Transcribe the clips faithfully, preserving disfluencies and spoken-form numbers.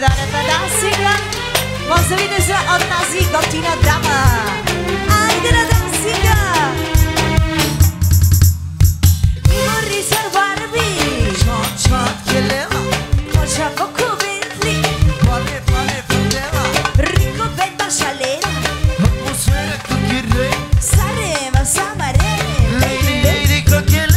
dare fantastica. Posso vedere se ho nasi cortina dama. Haide la dansica. Mi vorrei salvarmi. Ciao ciao che leva. Cosa poco ventli. Quale quale problema. Ricco ben bascialera. Atmosfera tu che re. Saremo samare. Lei lei dico che le.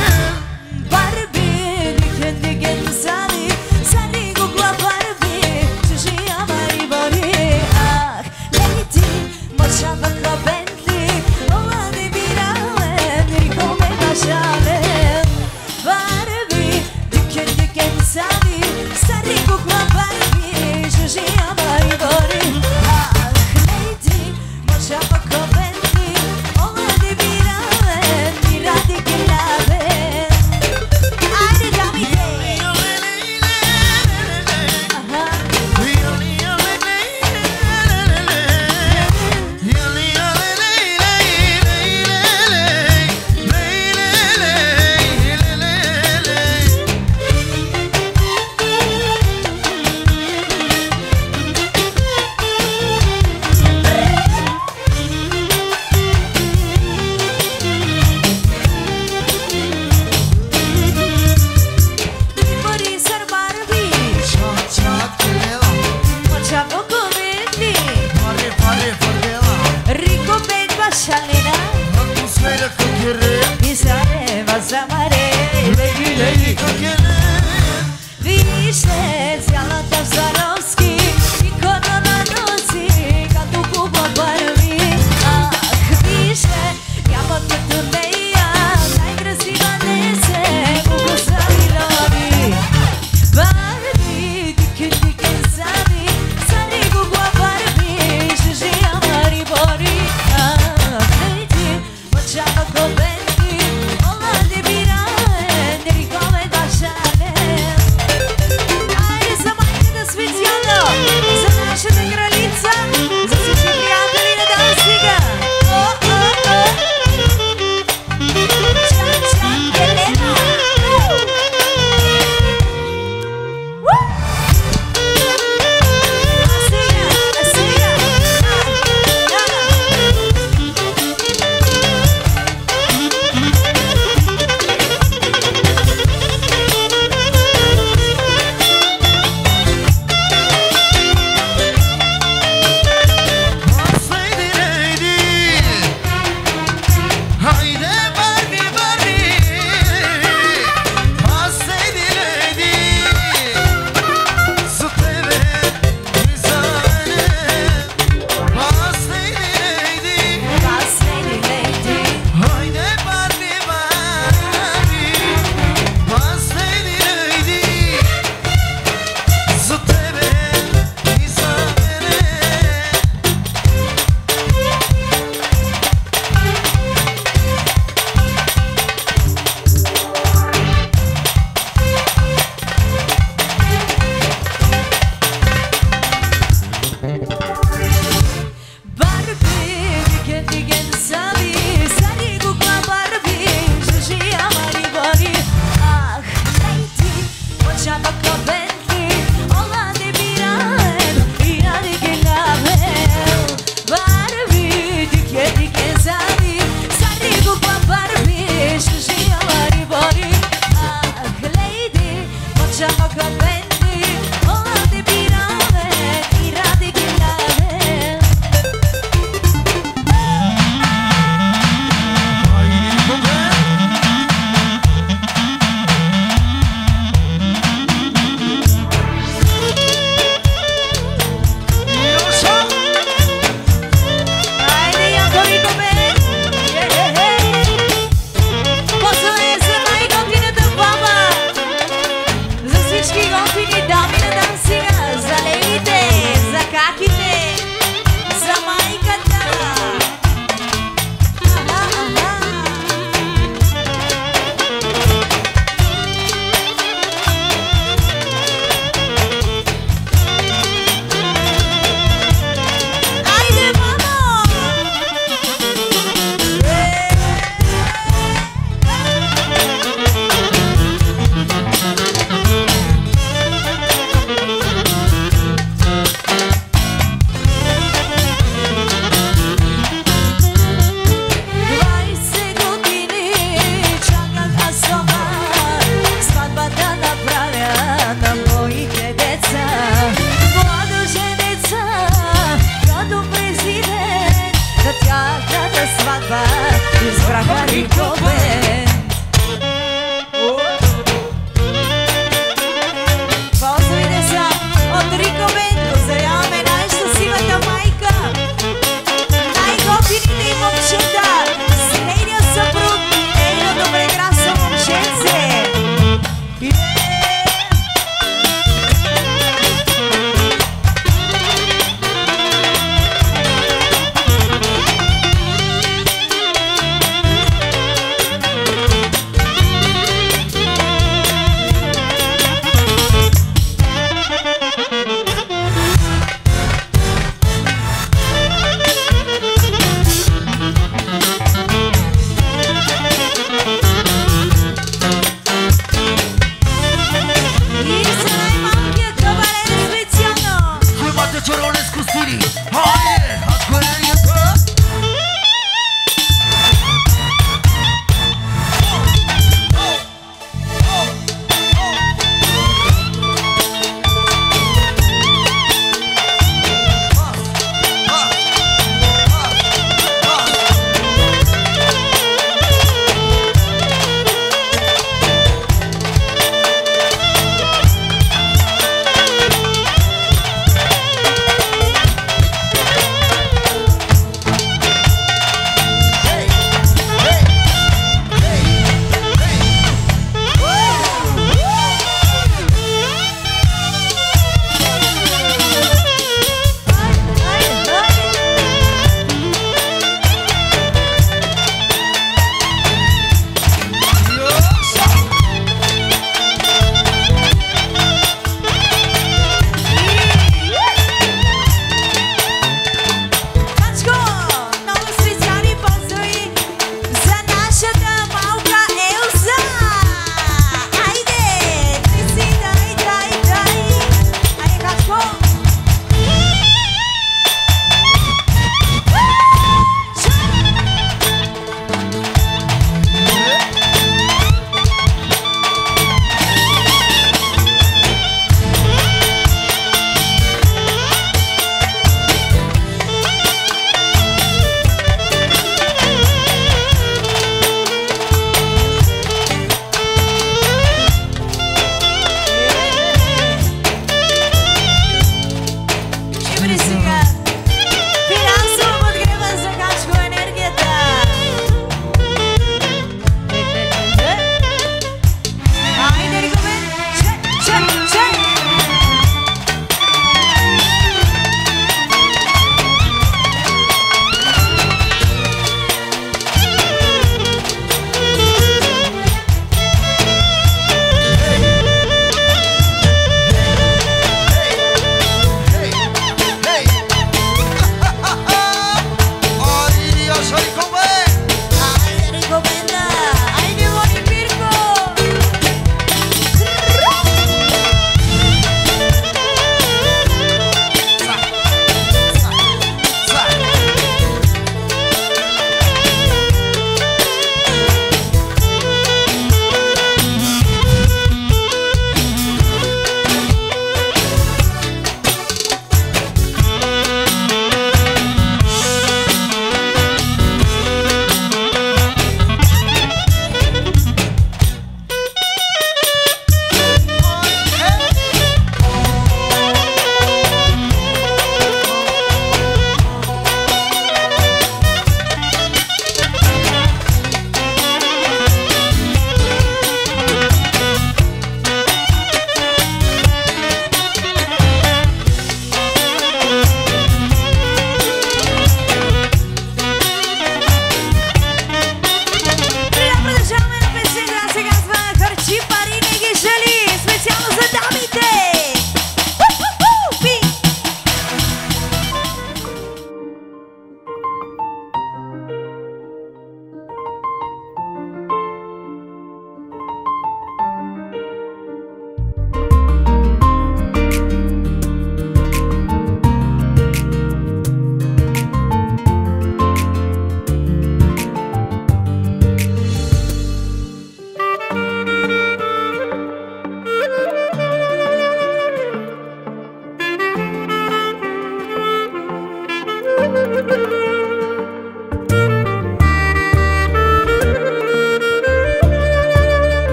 Barbie, di che che sali. Saligo qua Barbie. Ci si amari bari. Ah, lei ti mostrava con Bentley. Oh, la di virale. Mi come basciale. Barbie, di che che sali. Saligo qua Barbie. Ci si amari bari. Ah, lei ti mostrava con Bentley. Oh, la di virale. Mi radi che lave. Haide dammi te. Mi vorrei salvarmi. Ciao ciao che leva. Facciamo come lì. Quale quale problema. Ricco ben bascialena. Atmosfera tu che re. Mi saremo samare. Lei lei dico che le. Vincenzi alla Tassarowski. Incontrano Rossi. Canto cubo a Barbie. Ah, dice. Chiamo te tu leia. Dai grasina nese. Cubo salironi. Barbie. Di che di che sali. Saligo qua Barbie. Ci si amari bori. Ah, vedi. Facciamo commenti. Oh, la di virale. Devi come basciare. Ai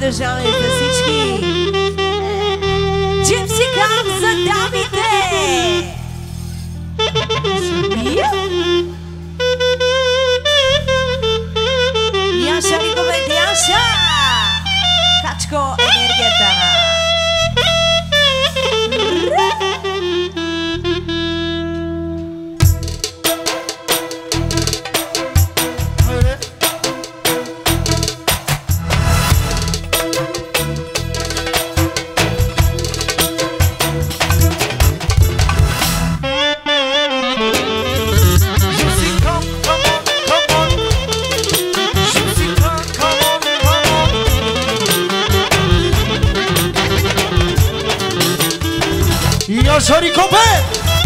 Podržali za всички. Gypsy Cam за дамите. Яша Рикобет, Яша! Качко, енергията. Yaşar Kopet!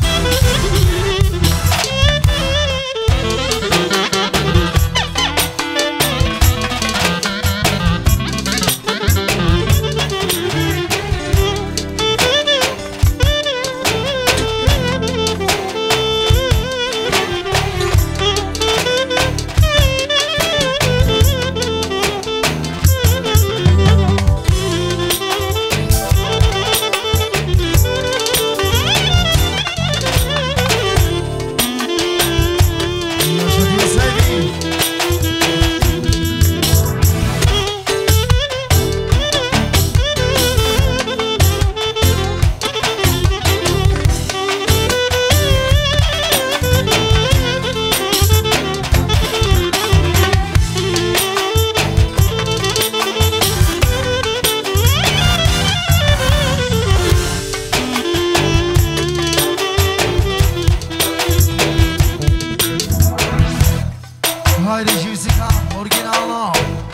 Haydi Jessica, originalno.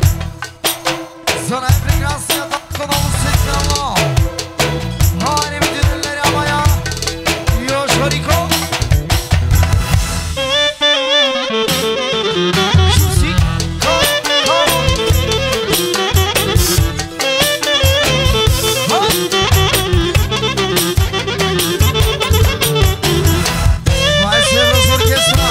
Sana en prekrasya tatlı dolu seslenlo. Haydi bütün elleri havaya. Yaşar Iko. Jessica, come on. Vai ser los orquestra.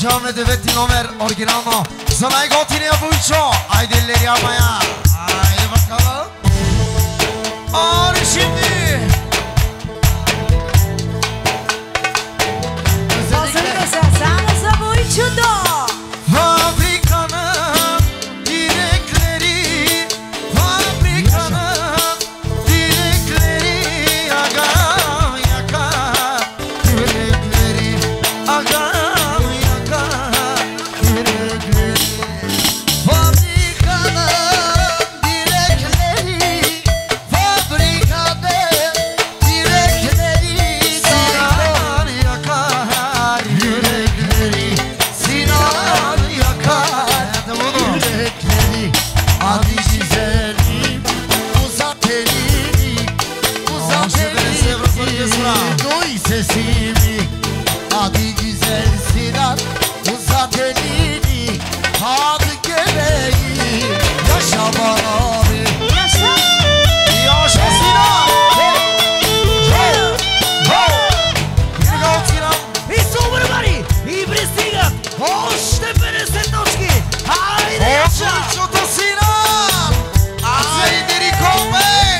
Canlı düvetti Nomer originalno. Sana gotine Vujço. Haydi elleri yapmaya. Haydi bakalım. Ağrı şimdi. Hazırda sen sana bu içinde. Fabrikanın direkleri, fabrikanın direkleri, agam yakar yürekleri, agam yakar yürekleri. Fabrikanın direkleri, fabrikanın direkleri, Sinan yakar yürekleri, Sinan yakar yürekleri. Hadi güzelim uzat elini, uzat elini, duy sesimi. Hadi güzel Sinan uzat elini, hadi geleyim yaşa bana abi. Yaşa. Yaşa Sinan. Hey, hey. Here we go Sinan. It's everybody! I Bristingen! Håll stämmer Setoczki! Hajde Jascha! Vujço to Sinan. Haydi Rikomen.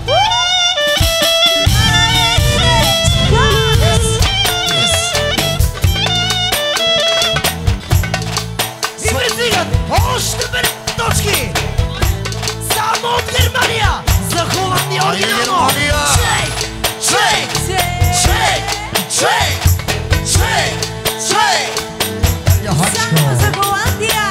I Bristingen! Håll stämmer Setoczki! Samot Germania! Za Holandię Haydi oryginalną! Germania. Shake! Shake! Shake! Shake! Shake! Shake! Ya Haçko. Sana Holandiya.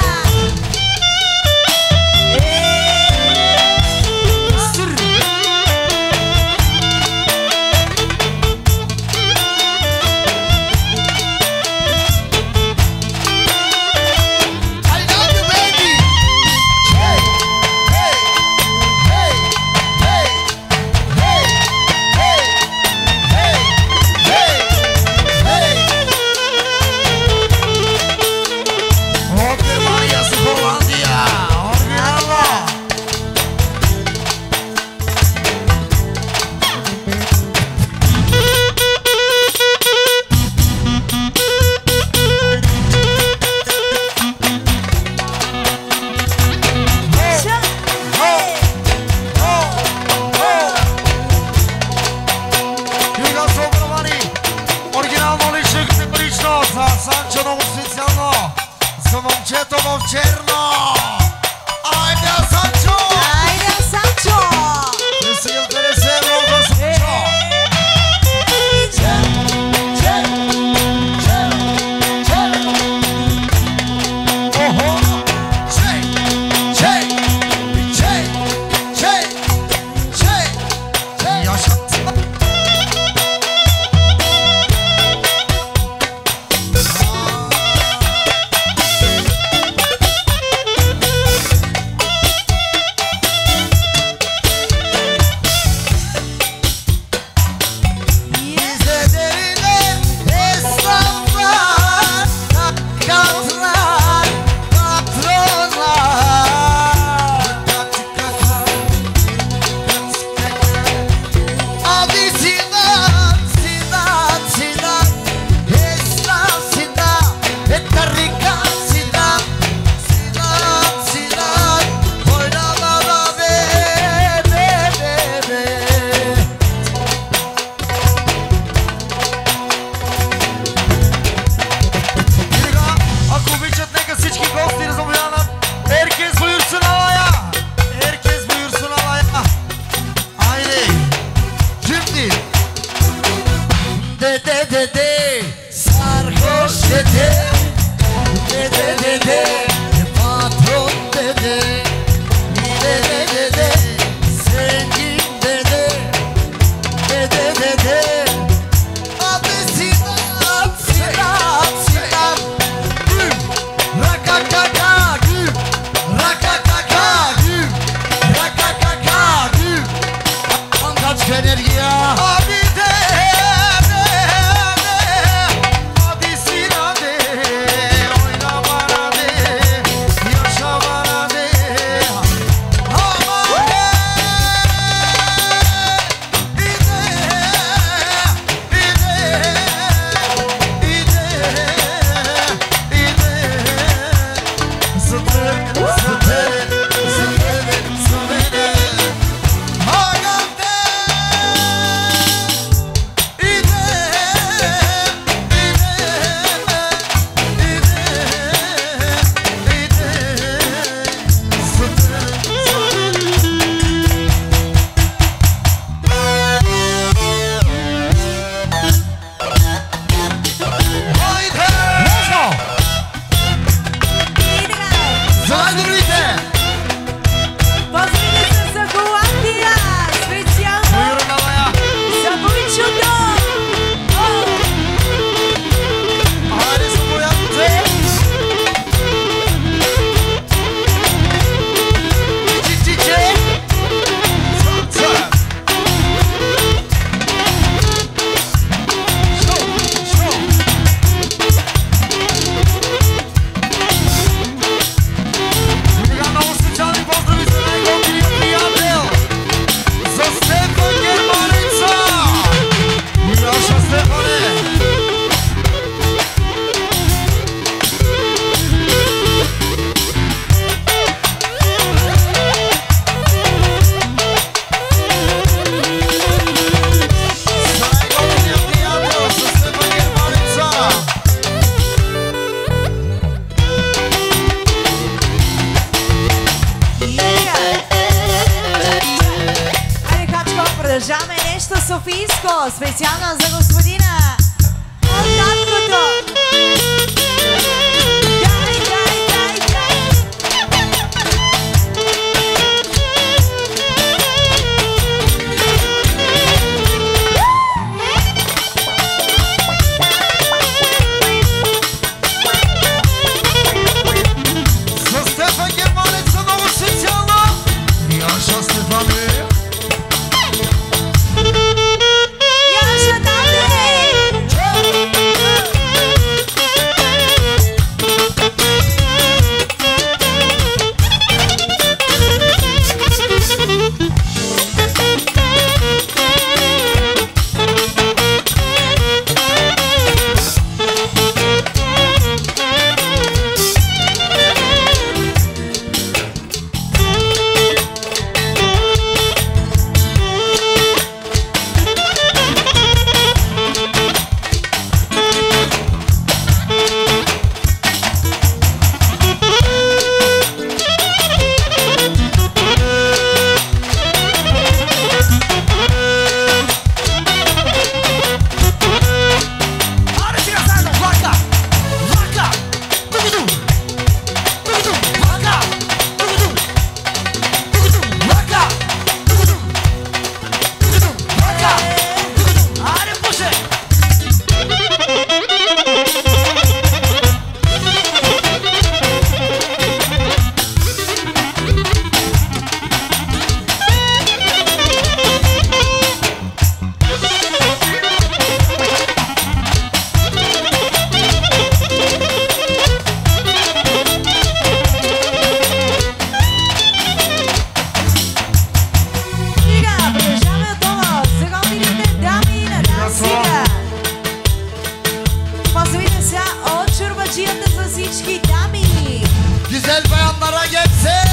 I love you baby. Продължаваме нещо софийско, специално за господина от таткото. Дай, дай, дай, дай. За Стефан Германец много специално. Яша Стефане. Güzel bayanlara geçsin.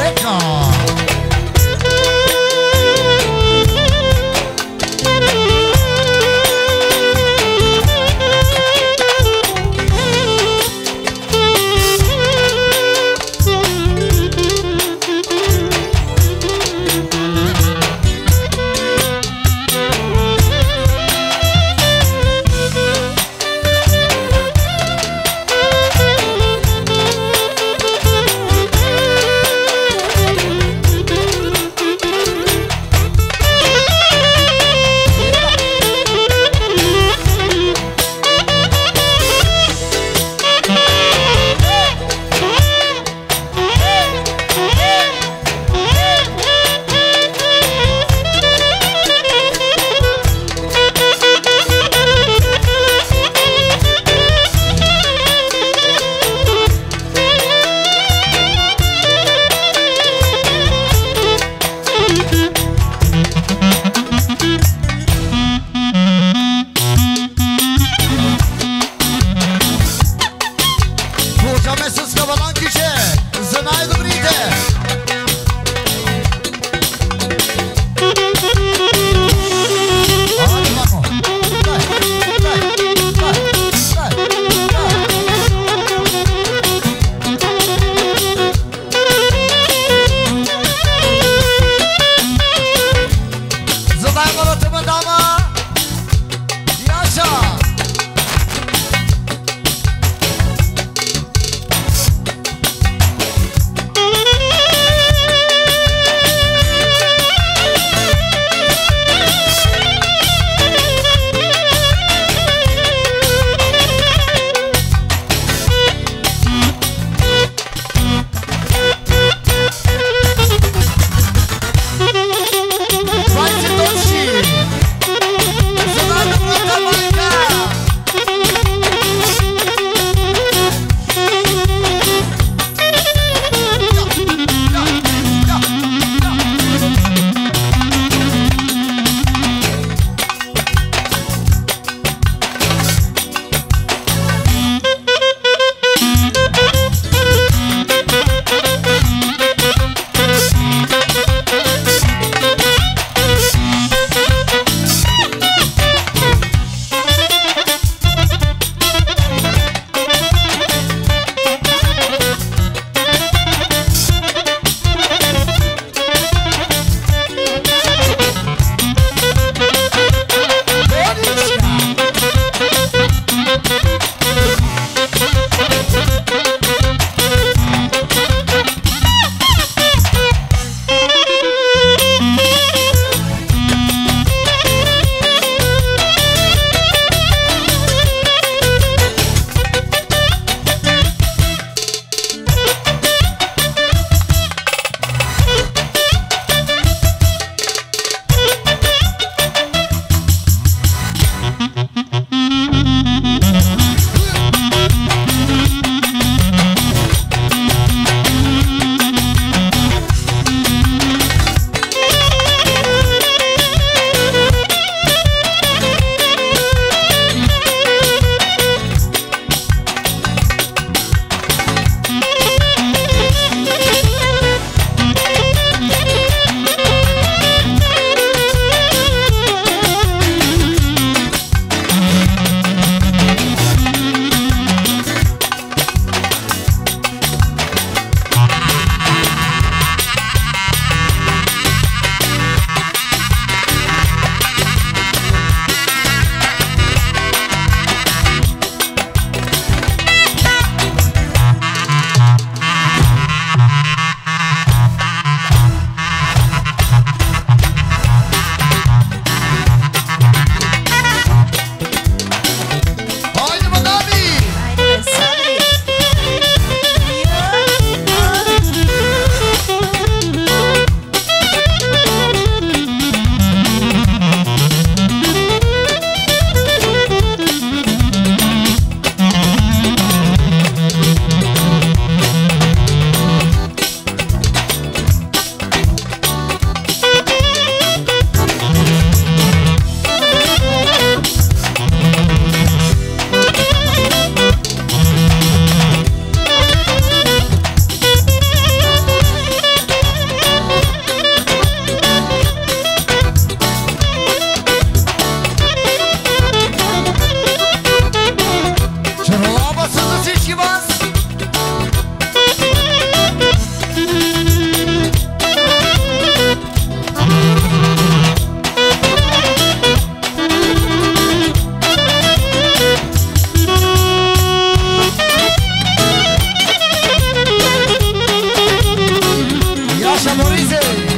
Reka. Morize.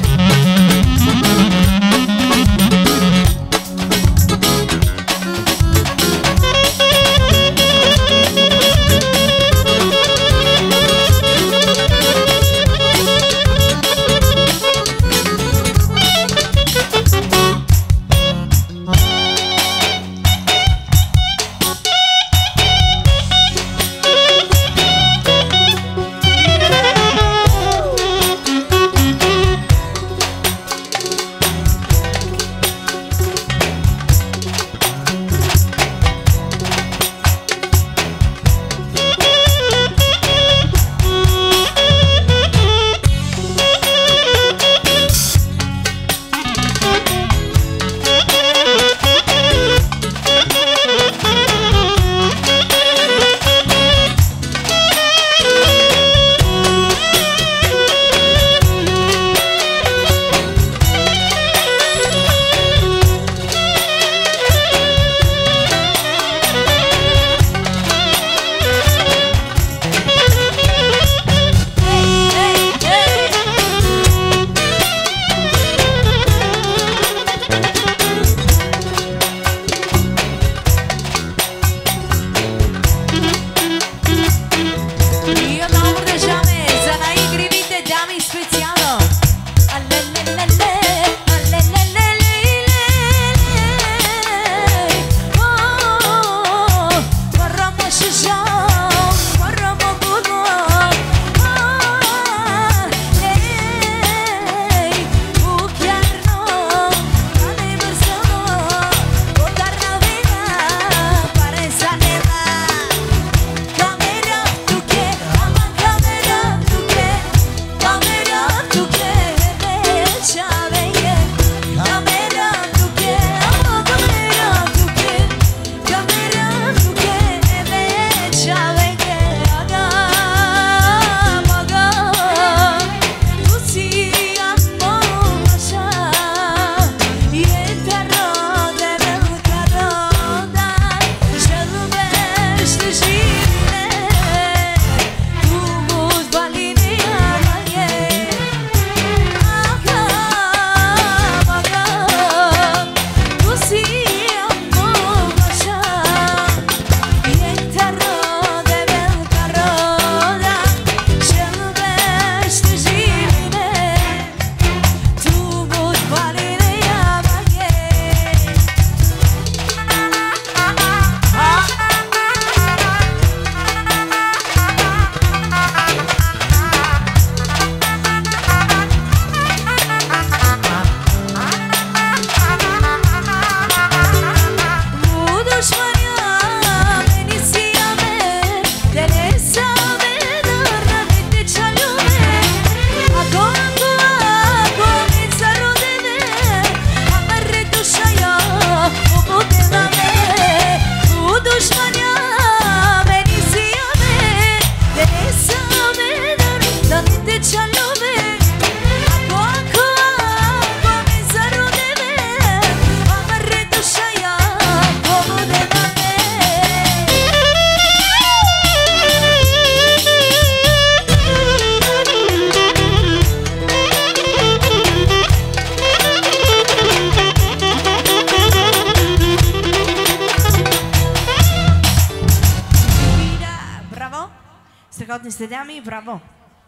Stricotni stediami, bravo.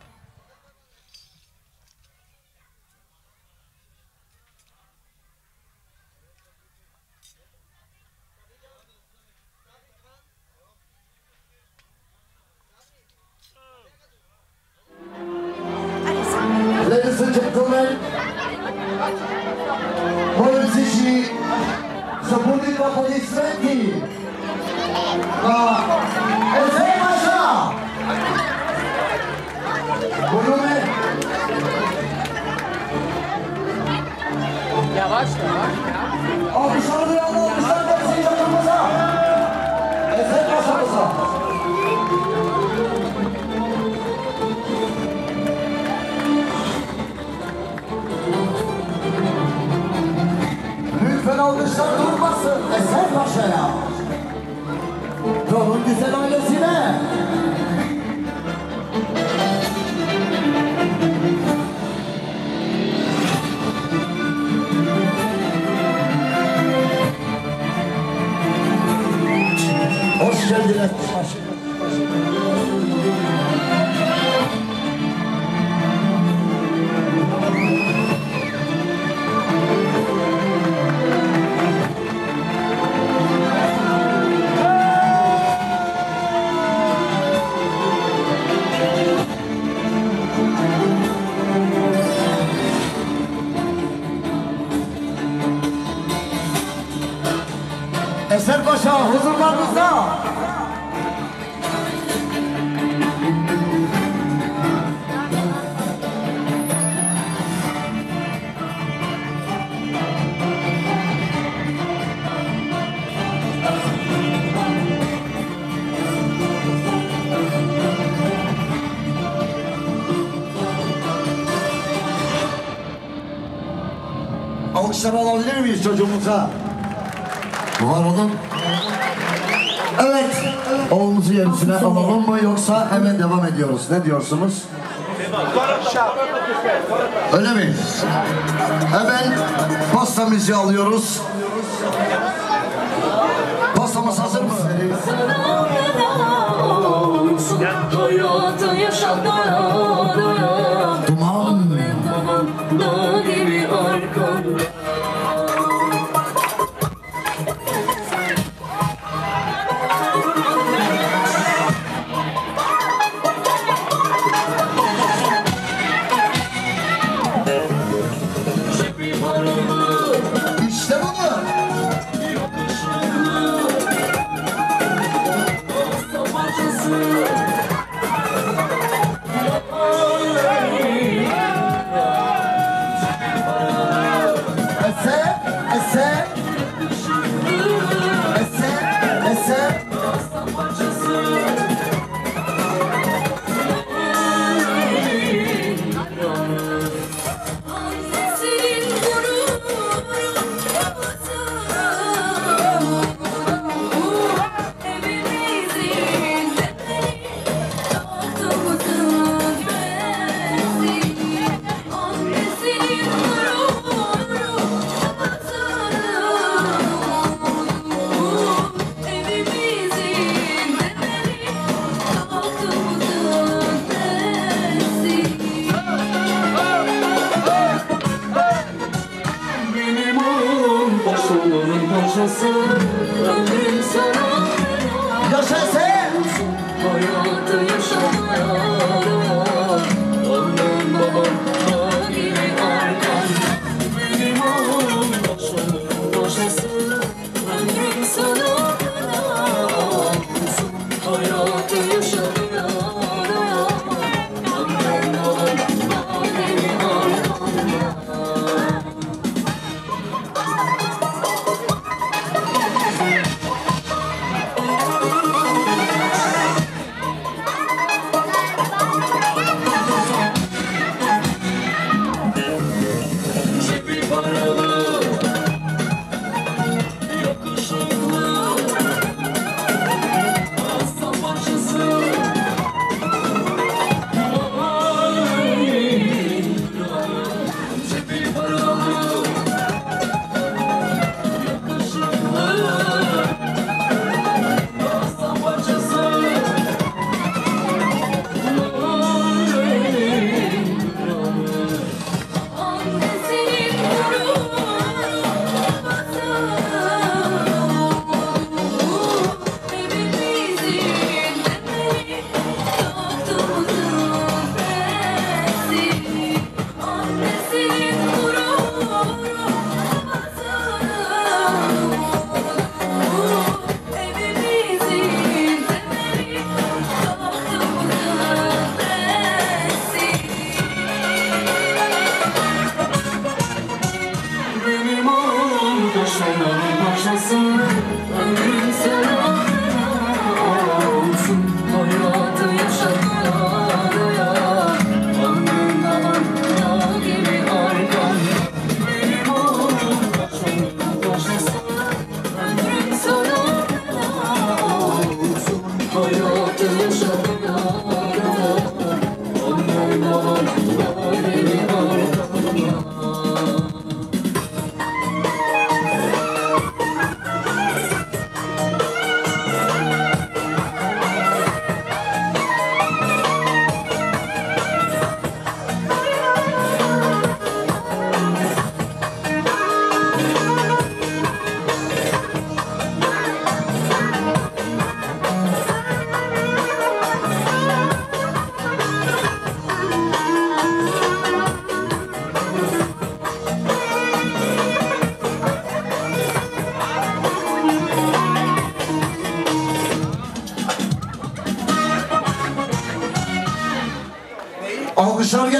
Ladies and gentlemen, polityci, zapomnij applaudissementi dla Ezemaja. Volume. Yavaş yavaş ya. Alkışlar duyalım, alkışlar gelsin yanımıza. Ezemaja'mıza. Lütfen alkışlar durmasın Ezemaja'ya. Onun güzel ailesine. seyret. Eser Paşa huzurlarınızda. Alkışlar alabilir miyiz çocuğumuza? Var olun. Evet, oğlumuzu yerisine alalım mı yoksa hemen devam ediyoruz? Ne diyorsunuz? Öyle mi? Hemen pastamızı alıyoruz. Pastamız hazır mı? Duman. İşte bunu. Eser, eser. Eser, eser. Yaşa sen! Hayatı yaşamaya annem babam dağ gibi arkam. Benim oğlum başımın başası, ömrüm sana olsun. Hayatı yaşamaya annem babam dağ gibi arkamda.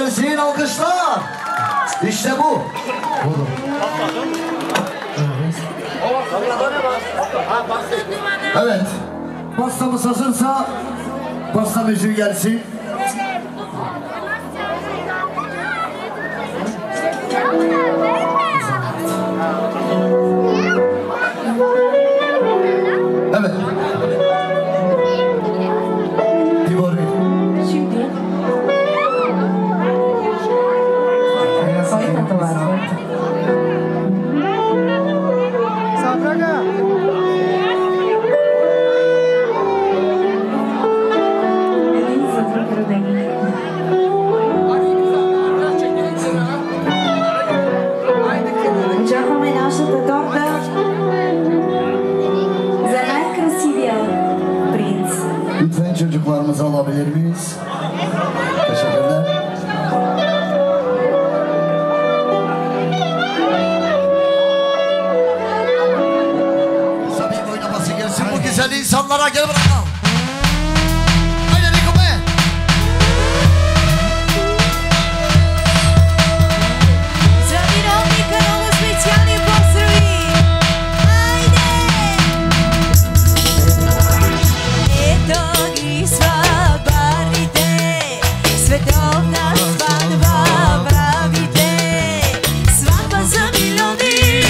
gelsin alkışlar. İşte bu. Evet. Pastamız hazırsa pasta müziği gelsin. Evet. Tibori. Şimdi. Soyta to var. Sabraka. Очакваме нашата торта за най-красивия принц. Lütfen çocuklarımızı alabilir miyiz? Teşekkürler. Samim oynaması gelsin bu güzel insanlara, gel bakalım. Haydi Niko be. За виновника много специални поздрави! Айде! Ето ги сватбарите, световна сватба правите, сватба за милиони,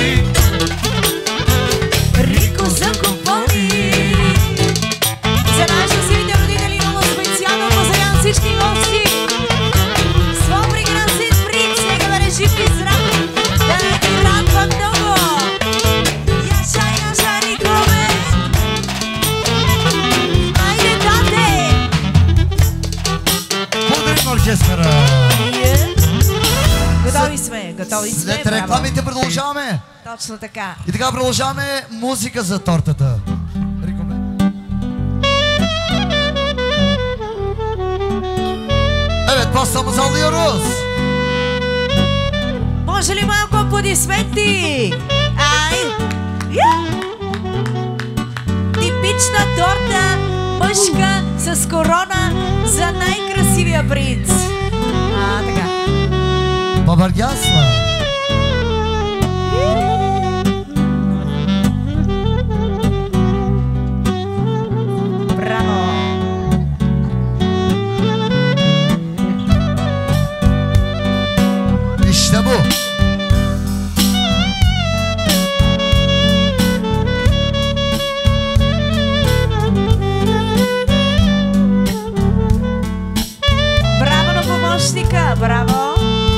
Рико за купони. За най-щастливите родители много специално поздравявам всички гости. Своя прекрасен принц, нека бъде жив и здрав, да не ти радва много. Яшай, яшай, Николе! Айде, тате! Благодарим оркестъра. Готови сме, готови сме. След браво. рекламите продължаваме. Точно така. И така продължаваме музика за тортата. Рико бе. Evet, pastamızı alıyoruz. Може ли малко аплодисменти? Ай! Я! Типична торта, мъжка с корона за най-красивия принц. А, така. Babargasla. Браво! İşte bu. Браво на помощника! Браво!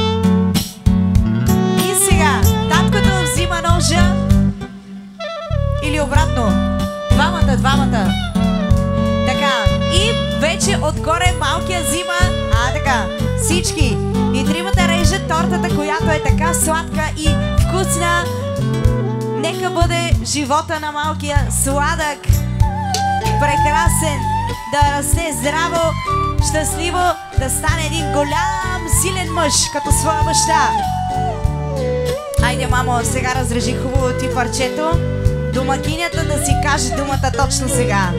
И сега, таткото взима ножа или обратно. Двамата, двамата. Така, и вече отгоре малкия взима, а така, всички. И тримата режат тортата, която е така сладка и вкусна. Нека бъде живота на малкия сладък, прекрасен, да расте здраво, щастливо, да стане един голям, силен мъж, като своя баща. Айде, мамо, сега разрежи хубаво ти парчето. Домакинята да си каже думата точно сега.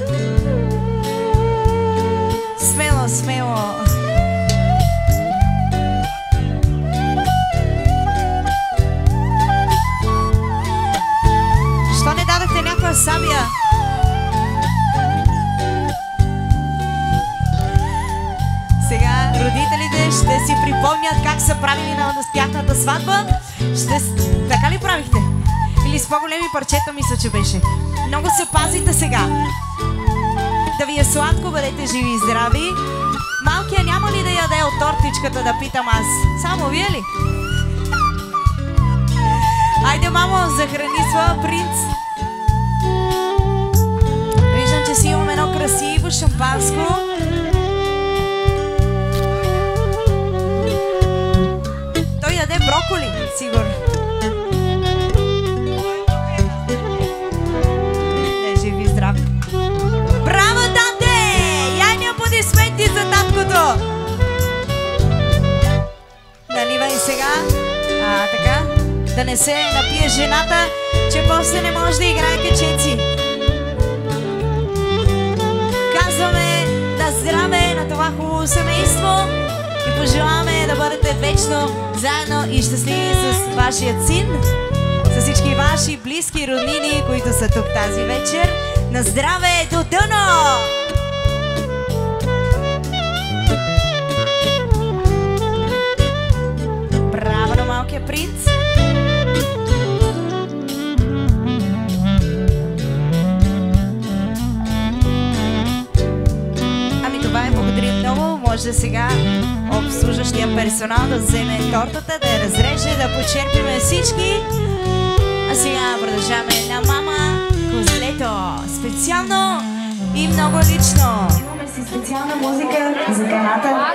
Смело, смело. Що не дадахте някаква сабия? Сега родителите ще си припомнят как са правили на тяхната сватба. Ще... Така ли правихте? Или с по-големи парчета, мисля, че беше. Много се пазите сега. Да ви е сладко, бъдете живи и здрави. Малкия няма ли да яде от тортичката, да питам аз? Само вие ли? Айде, мамо, захрани своя принц. Виждам, че си имам едно красиво шампанско. Той яде броколи, сигурно. Не, жив и здрав. Браво, тате! Я ни аплодисменти за таткото! Наливай сега. А, така. Да не се напие жената, че после не може да играе каченци. Казваме на здраве на това хубаво семейство и пожелаваме да бъдете вечно заедно и щастливи с вашият син, с всички ваши близки роднини, които са тук тази вечер. На здраве до дъно! Браво на малкия принц! Ами това е, благодаря много. Може сега обслужващия персонал да вземе тортата, да я разреже, да почерпиме всички. А сега продължаваме на мама Козлето. Специално и много лично. Имаме си специална музика за каната.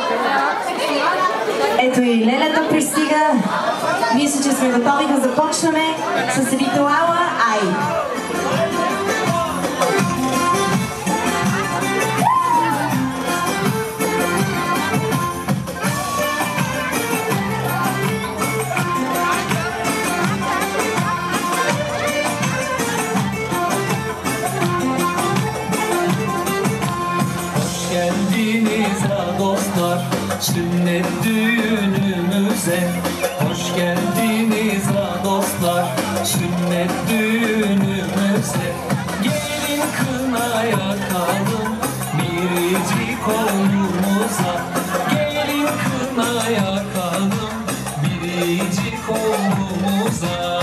Ето и лелята пристига. Мисля, че сме готови да започнем с ритуала Ай. Dostlar, sünnet düğünümüze hoş geldiniz ha dostlar, sünnet düğünümüze. Gelin kına yakalım biricik oğlumuza, gelin kına yakalım biricik oğlumuza.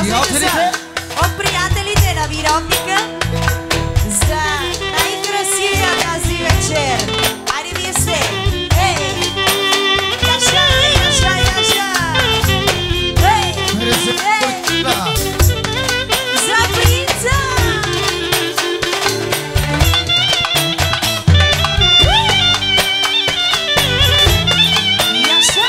Позволите се от приятелите на Виновника за най-красивия тази вечер. Айде вие се! Ей! Яша, яша, яша! Ей! Ей! За принца! Яша!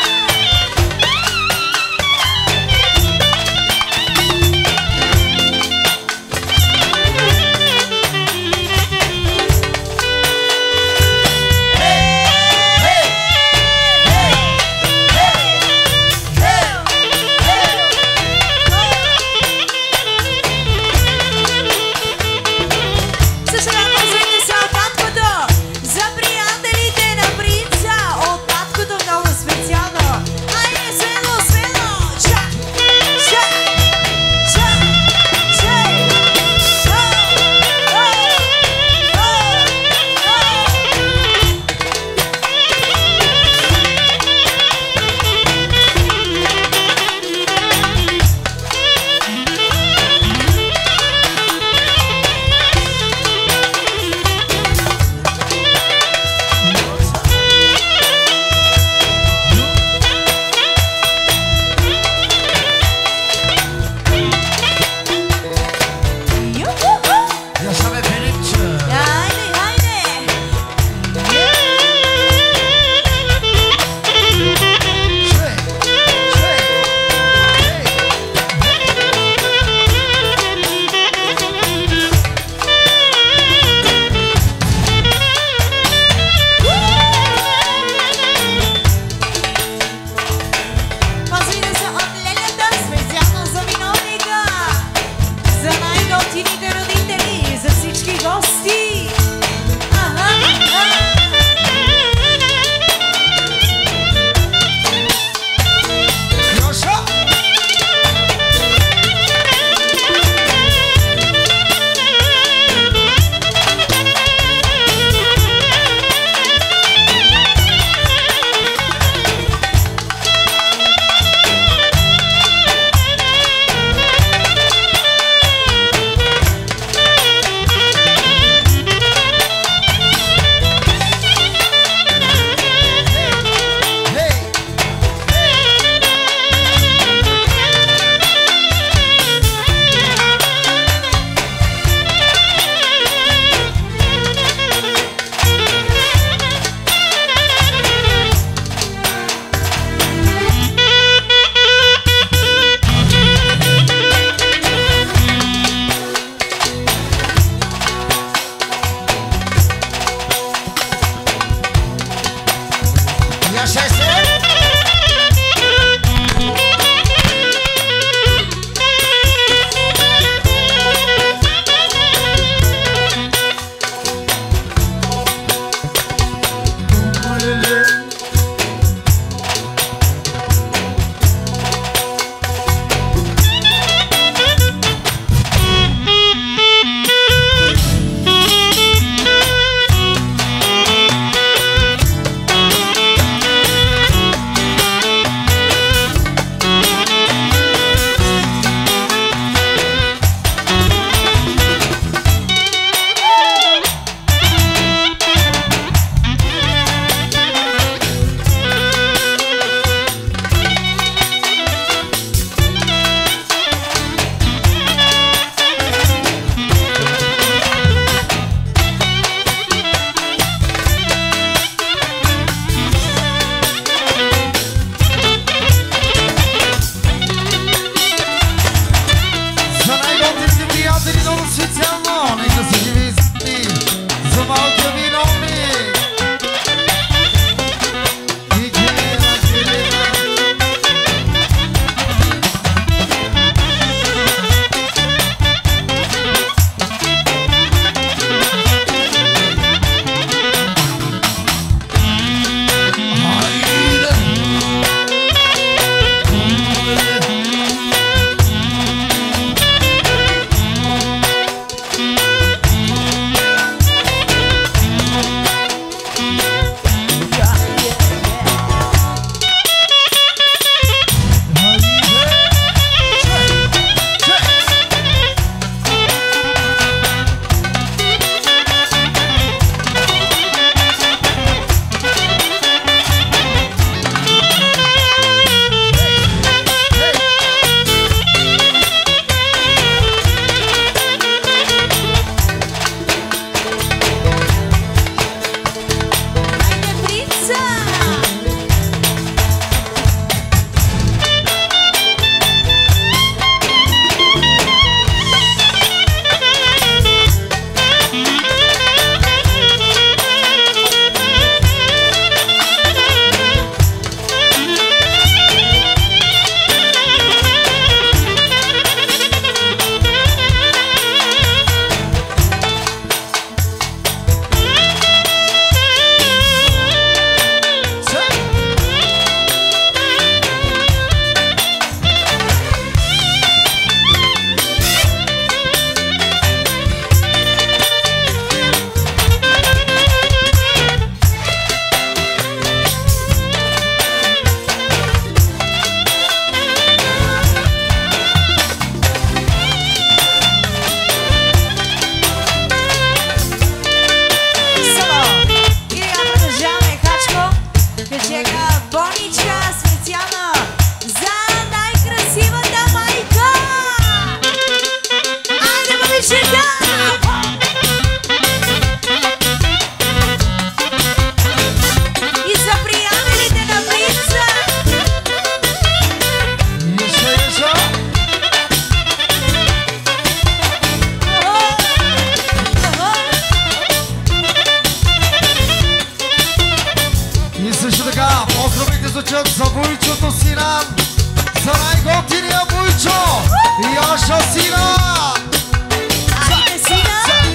за Вуйчото Синан, за най-готиния Вуйчо, Яша Синан. Айде, Синан!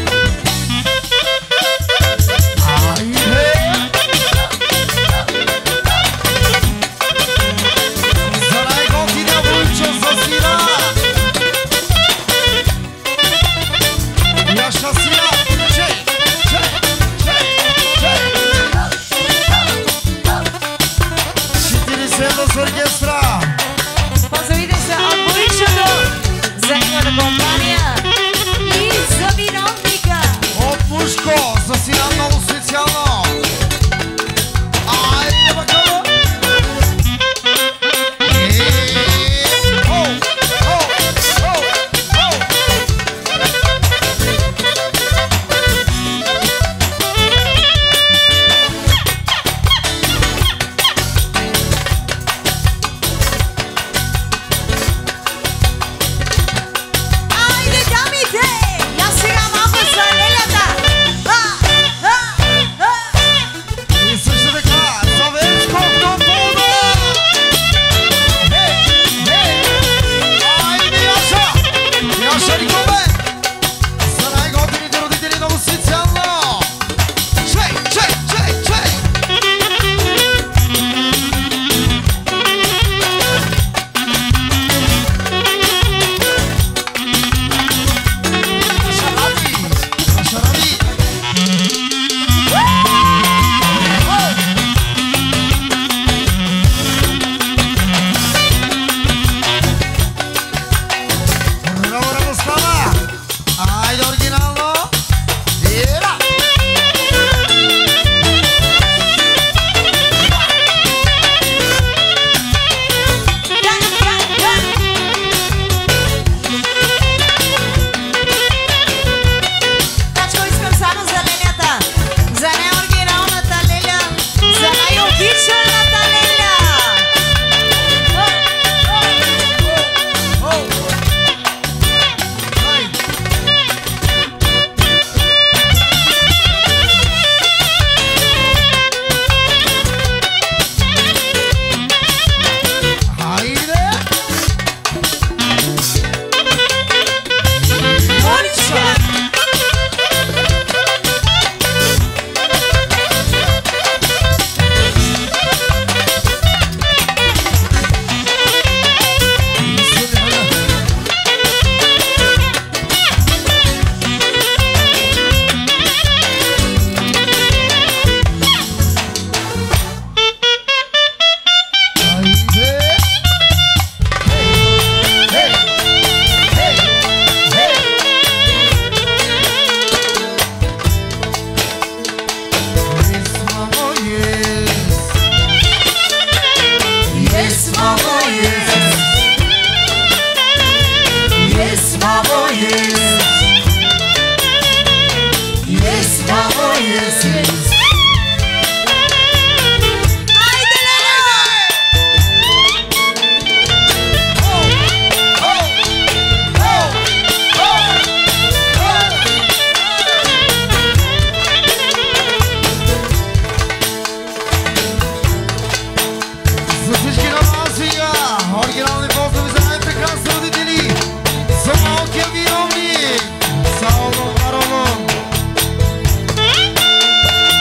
Айде! За най-готиния Вуйчо, за Синан. Яша Синан, чей, чей, чей, чей. четиридесет с оркестра. Поздравите се от Вуйчото за неговата компания и за виновника. От Мушко, за Синан много специално. Айде, бакала! Е, о, о, о, о. Айде, дамите! Я сега малко за лелята! А, а, а! И също така, за Венско Топова! Ей, ей! Айде, Яша! Яша Никове! За най-готините родители много специално! Чей, чей, чей, чей! Наша Ради! Наша Ради! Браво, Радослава! Айде, оригинално! Ера! Да, да, да! Тачко, искам само за лелята. За неоригиналната леля. За най-обичаната леля. О, о, о, о. Айде! Моничка! Айде! Хей! Хей! Хей! Yes, mama, yes. Yes, mama, yes. Yes, mama, yes. Yes, mama, yes, yes. Айде, леля! Oh, oh, oh, oh, oh. За всички на вас сега, оригинални поздрави за най-прекрасни родители, за малкия виновник, Сауло Марово.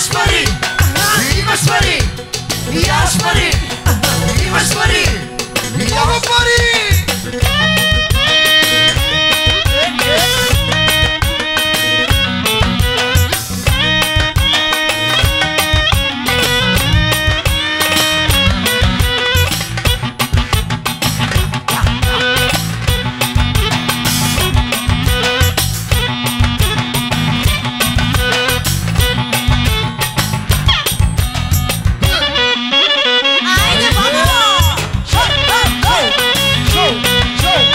Imaš pari, imaš pari, imaš pari, imaš pari, imamo pari. Ajde, vamo! Show, show, show, show.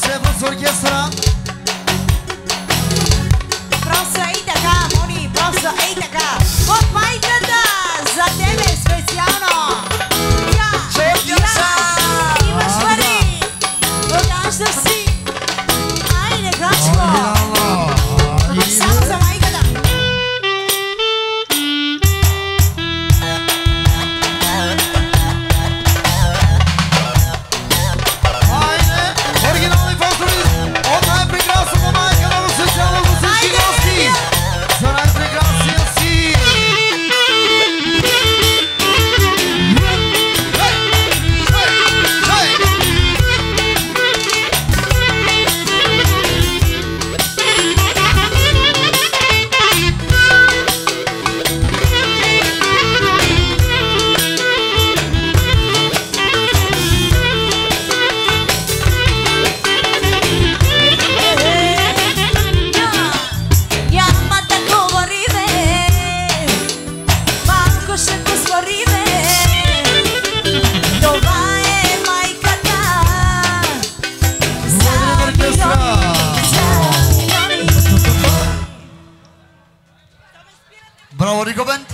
шефът с оркестъра. Просто ей така, Мони, просто ей така. От майката за тебе специално. Я, я, имаш пари. Покажа си. Айде, гачко. Само за майката. Айде, оригинални поздрави от най-прекрасната майка на Русичана за всички гости. За най-прекрасния си. Няма да говориме, малко ще позвориме. Това е майката. За милиони, за милиони. Браво, Рико Бенд.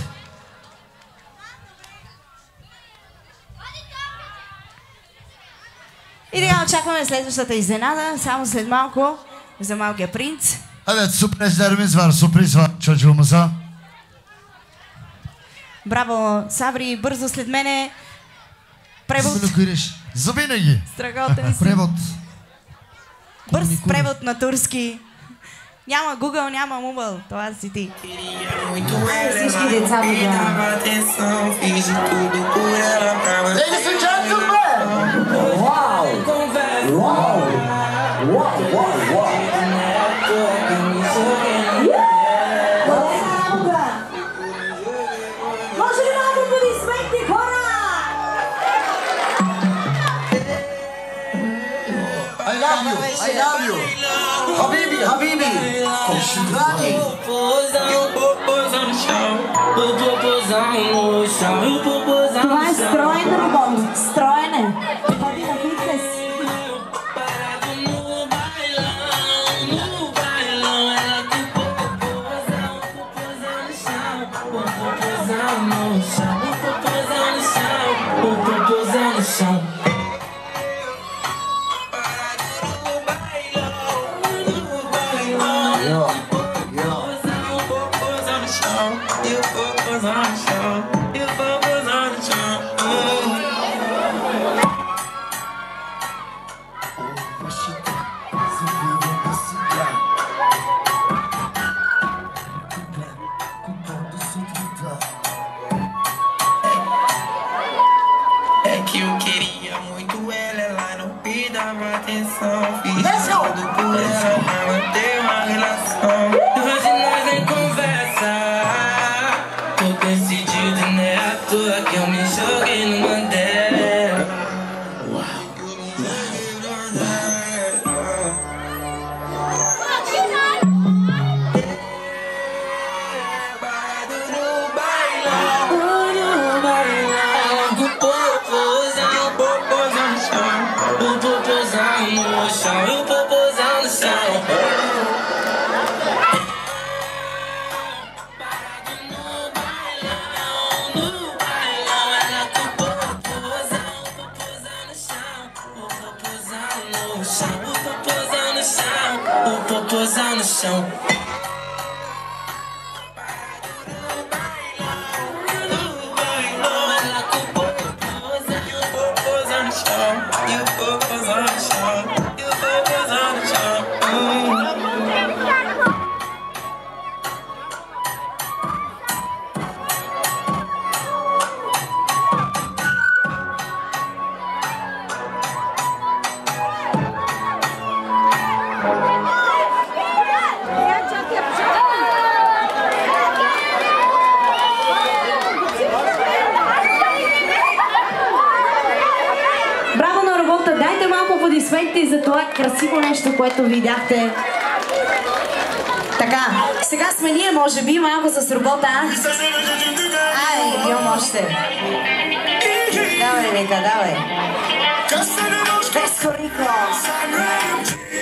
И така очакваме следващата изненада, само след малко за малкия принц. Evet, sürprizlerimiz var, sürpriz var çocuğumuza. Браво, Сабри, бързо след мене. Превод, Завинаги. страхотен си. Превод. Бърз превод на турски. Няма Google, няма Mobile, това си ти. Всички деца видя. Ladies and gentlemen! Wow! Wow! Wow, wow, wow! Може ли малко аплодисменти, хора? I love you! I love you! Habibi, Habibi! Komşudrani! Това е строен робот. Строен е. Ходи на фитнес. É que eu queria muito ela, ela não me dava atenção. Fiz Let's go! tudo por ela pra manter uma relação. Hoje nós nem conversa. Tô decidido, né? À toa que eu me joguei no Mandela. Popozão no chão. аплодисменти за това красиво нещо, което видяхте. Така, сега сме ние, може би, малко с робота. Ай, имам още. Давай, Вика, давай. Без Рико.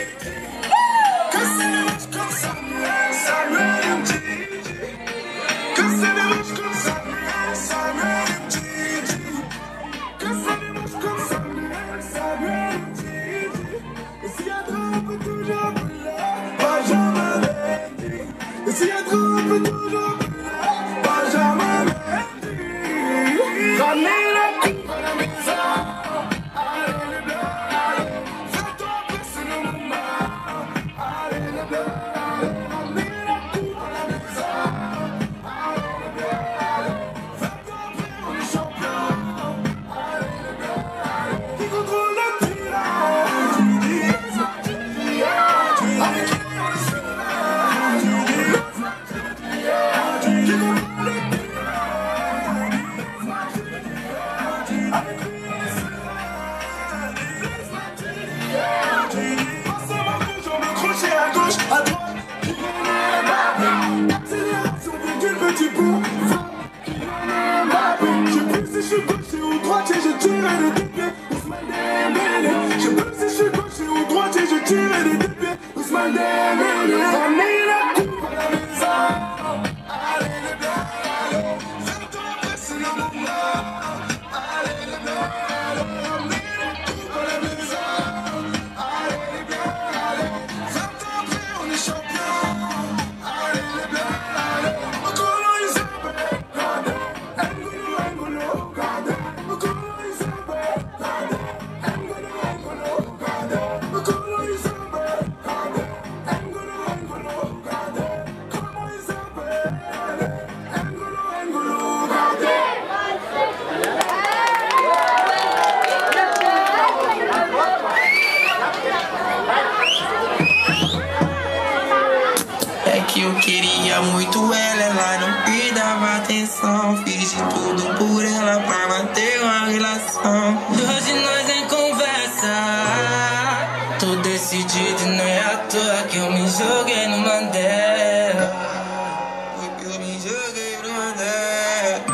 suis gaucher ou droitier, je tirerai des deux pieds. Ousmane Dembélé. Je sais plus si je suis gaucher ou droitier, je tirerai des deux pieds. Ousmane Dembélé. Ramenez la coupe à la maison. Allez les bleus, allez. Fais-toi passer le moment. Allez les bleus, allez. Ramenez la coupe à la maison. Allez les bleus, allez. vingt ans après, on est champion. Allez les bleus, allez. Okolo Isabelle, Gade. Engolo, Engolo, Gade. Okolo Isabelle, Gade. Engolo, Engolo, Gade. Okolo Isabelle, Gade. Engolo, Engolo, Gade. Como Isabelle, Engolo, Engolo, Gade. É que eu queria muito ela, ela não me dava atenção. Fiz de tudo por ela pra manter uma relação. Hoje nós em conversa, tô decidido, não é à toa que eu me joguei no Mandela. Eu me joguei no Mandela.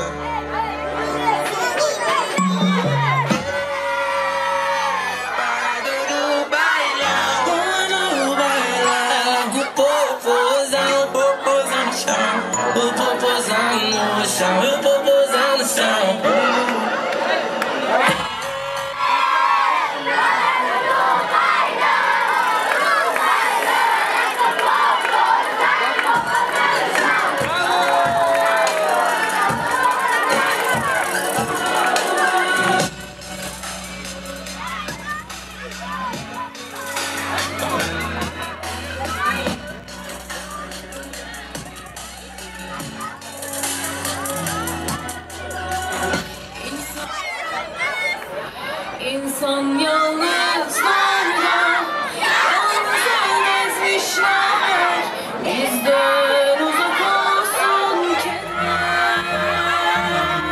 No bailão, no bailão, ela com o popozão, o popozão no chão, o popozão no chão, o popozão no chão. İnsan yalnızlarda yalnız ezmişler. Bizden uzak olsun keder.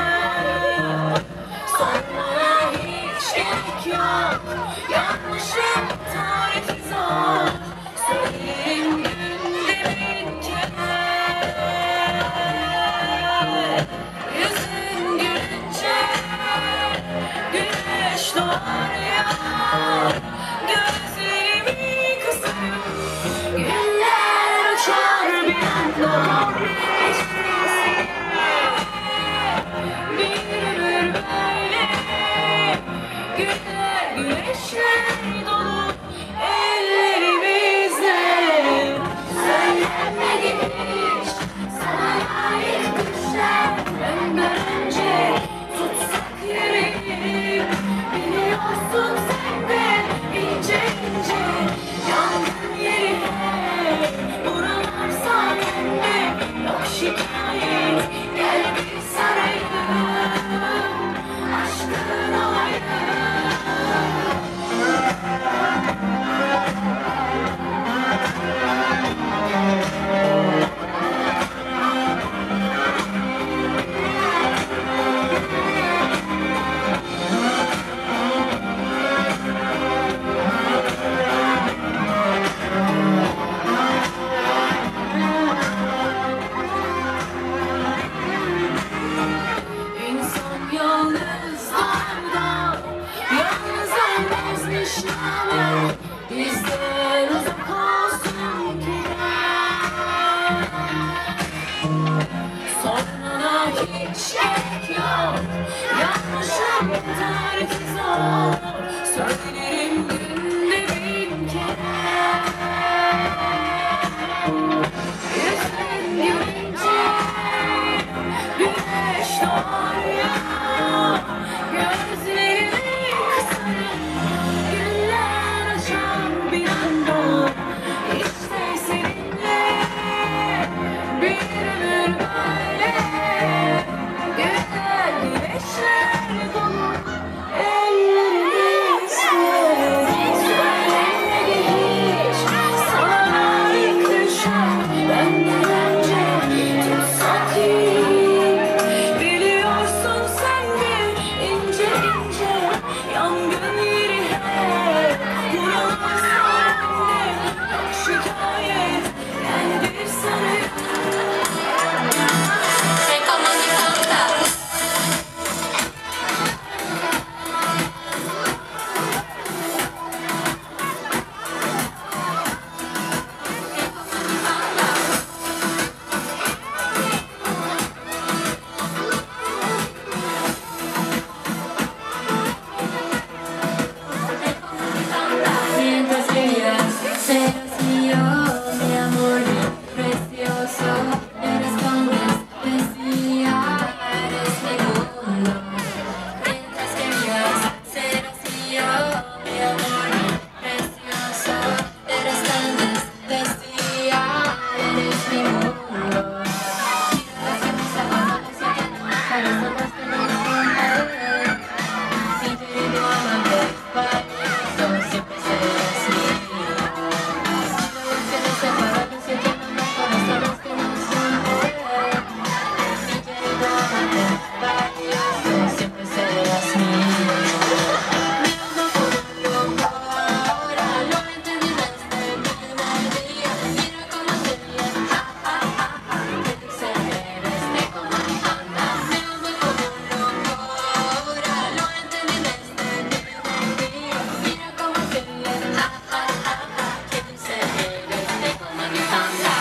Sormana hiç gerek yok. Yanlışım tarifi zor. Söylerim günde bin kere. Yüzün gülünce güneş doğar ya. Gözlerimi kısarım. Güller açar bir anda. Hiçbirisi bir ömür böyle. Güller güneşler dolu ellerimizle. Söylenmedi hiç sana layık düşler. Benden önce tutsak yüreğim. Biliyorsun sen de ince ince yangın yeri hep. Buralar sayende yok şikayet. Gel bir sarayım aşkın olayım. İnsan yalnızlarda yalnız ezmişler. Bizden uzak olsun keder. Sormana hiç gerek yok. Yanlışım tarifi zor. Söylerim günde bin kere. Yüzün gülünce güneş doğar ya. Gözlerimi kısarım. Güller açar bir anda. İşte seninle bir ömür böyle. Güller güneşler dolu ellerimizle. Serás mío, mi amor precioso. Eres como especial, eres mi mundo. Mientras que vivas, serás mío, mi amor precioso. Eres tan especial, eres mi mundo. Mira que mis zapatos y que no me parecen más que no me ponen. Si yo digo amante, para eso siempre serás mío. Que no se para, que se llena más con esta más que no siempre. Si yo digo amante, para eso siempre serás mío. Mirando por un loco, ahora lo entendí desde el primer día. Mira cómo te ríes, ja, ja, ja, ja. Que tú eres de como mi anda. Mirando por un loco, ahora lo entendí desde el primer día. Mira cómo te ríes, ja, ja, ja, ja. Que tú eres de como mi anda.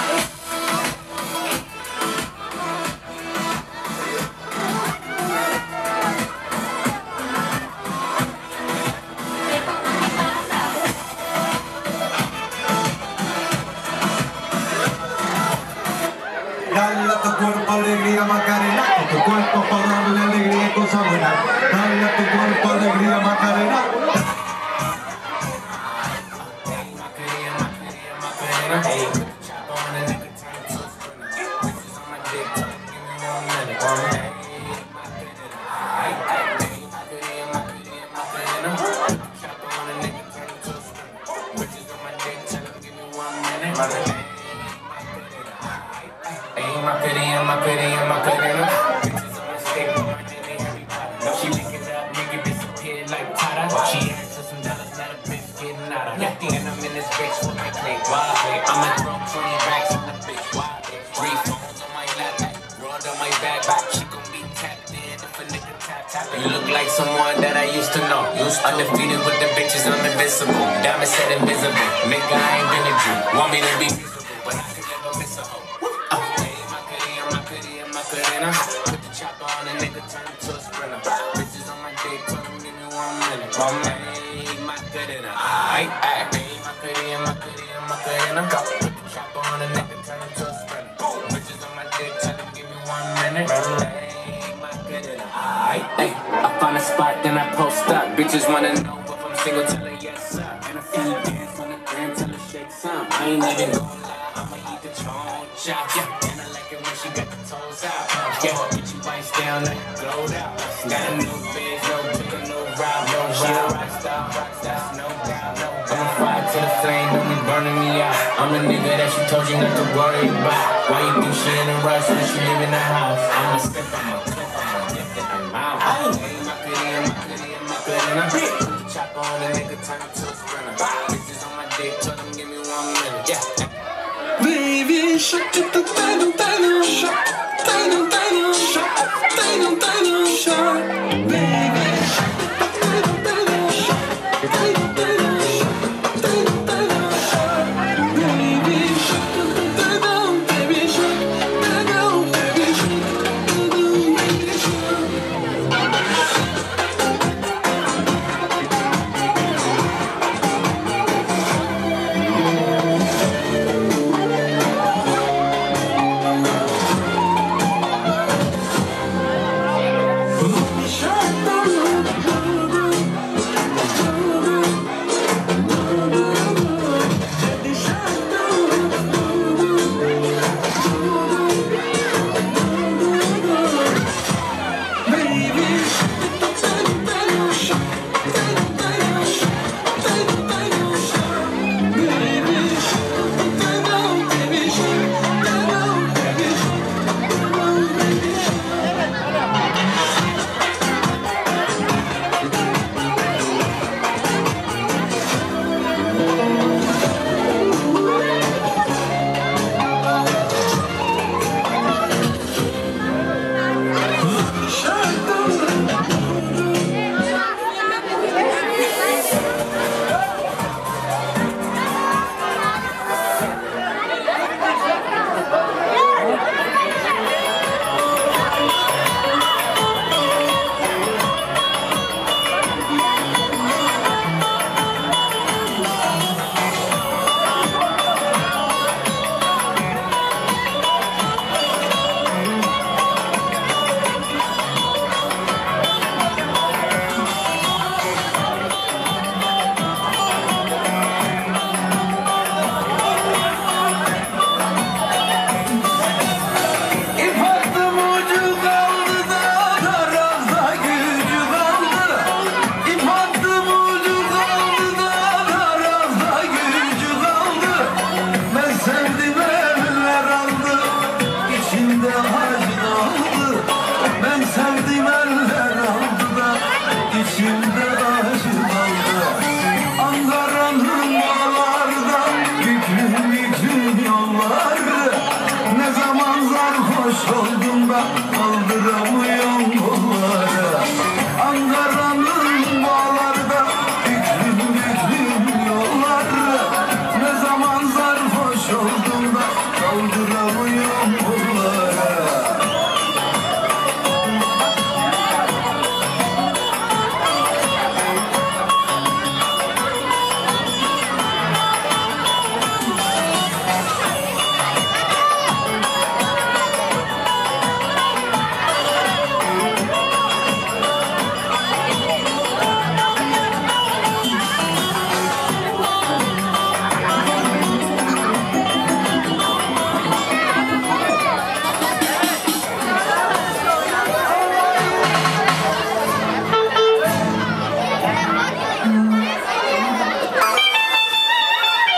Dale a tu cuerpo alegría Macarena, a tu cuerpo para darle alegría y cosas buenas. Dale a tu cuerpo alegría Macarena. Macarena, Macarena, Macarena. Bitches on my stick, on my nigga, everybody. She lick it up, nigga disappear like Tata. She asked for some dollars, not a bitch getting out of. At the end, I'm in this bitch with my click. Wild bitch, I'ma throw twenty racks on the bitch. Wild bitch, three phones on my lap, rolled on my back, back. She gon' be tapped in if a nigga tap tap. You look like someone that I used to know. Undefeated with the bitches, I'm invincible. Diamond said invisible. Nigga, I ain't been a Jew. Want me to be miserable, but I could never miss a hoe. Macarena, put the chopper on a nigga, turn him to a sprinter. Bitches on my dick, tell him give me one minute. My man, Macarena, aight, aight. Macarena, Macarena, Macarena, put the chopper on a nigga, turn him to a sprinter. Bitches on my dick, tell him give me one minute. Hey, Macarena, aight, aight. I find a spot, then I post up. Bitches wanna know if I'm single, tell her yes, sir. And I see you dance on the gram, tell her shake some. I ain't even gon' lie, I'ma eat the chone chop, yeah. When she got the toes out, yeah, get your bites down, let it glowed out. Got a new biz, no pick a new route, no route. She a rock star, rock star, no doubt, no doubt. I'm fire to the flame, don't be burning me out. I'm the nigga that she told you not to worry about. Why you think she in a rush when she live in the house? I'ma step on my clip, I'ma lift it her mouth. Hey, Macarena, Macarena, Macarena. Put the chopper on the nigga, turn him to a sprinter. Bitches on my dick, tell them give me one minute, yeah. Baby, shut it up, tiny, tiny, shut, tiny, tiny, shut, tiny, tiny, shut, baby, shut it up, tiny, tiny, shut, tiny, tiny, shut, tiny, tiny, shut, baby, shut it up, tiny, baby, shut, tiny, baby, shut, tiny, baby, shut.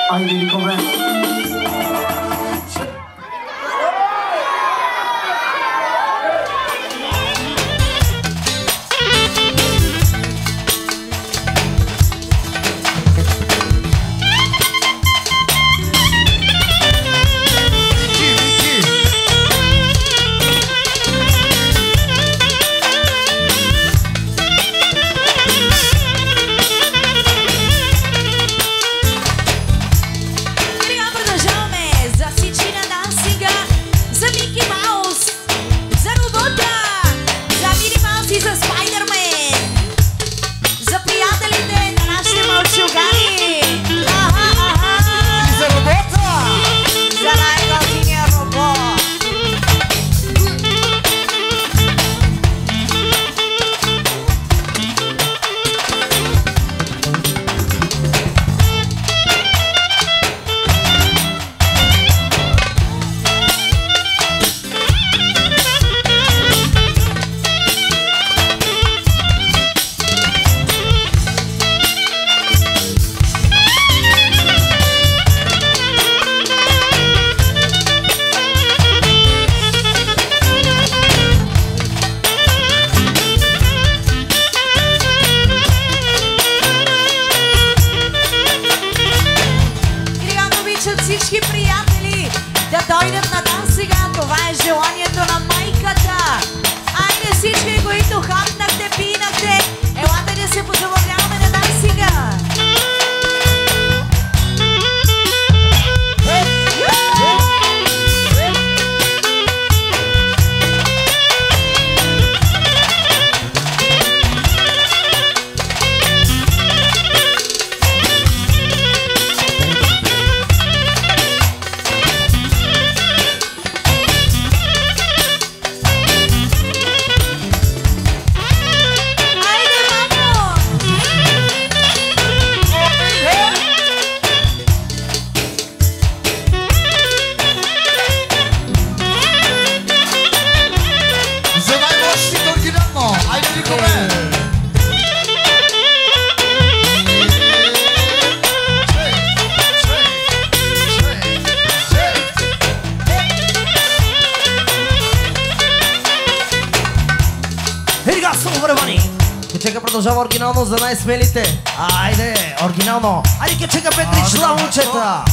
Ajde likove. Продължава оригинално за най-смелите. Айде, оригинално. Айде, ке чека Петрич, момчета.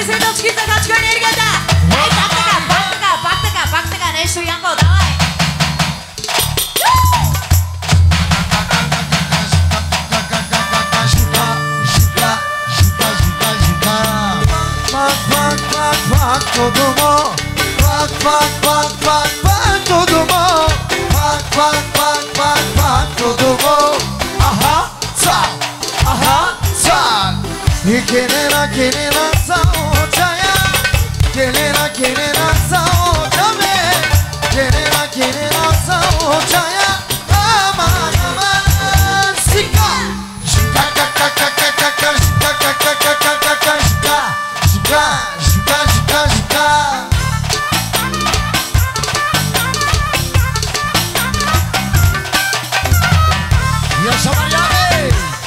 се, дочките, качка енергията! Ей, пак така, пак така, пак така, пак така, нещо, Янко, давай! Пак, пак, пак, пак, до дома. Пак, пак, пак, пак, пак, до дома. Пак, пак, пак, пак, пак, до дома. Аха, цак, аха, цак. И келена, келена, заочая. Келена, келена, заочаме. Келена, келена, заочая. Аман, аман, сика. Жика, ка, ка, ка, ка, ка, жика, ка, ка, ка, ка, ка, ка, жика. Жика, жика, жика, жика. Yaşa Mariame.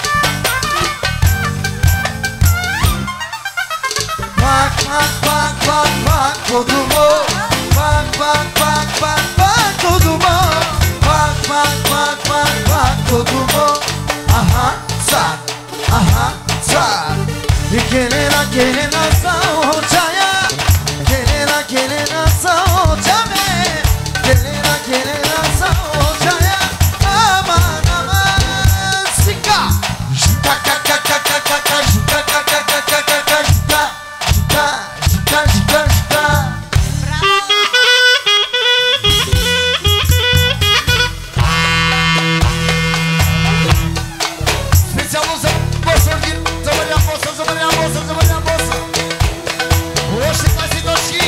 Bak bak bak bak bak koduma. Bak bak bak bak bak koduma. Bak bak bak bak bak koduma. Aha sak, aha sak. Gelena gelena saochaya. Gelena gelena saochame. Gelena gelena saochaya. Aman aman sika. Jika ka ka ka ka ka ka jika ka ka ka ka ka ka jika. Jika jika jika jika. Specjalno za Bosorgi, za Maria Bosa, za Maria Bosa, za Maria Bosa. Oxe, quase doxi.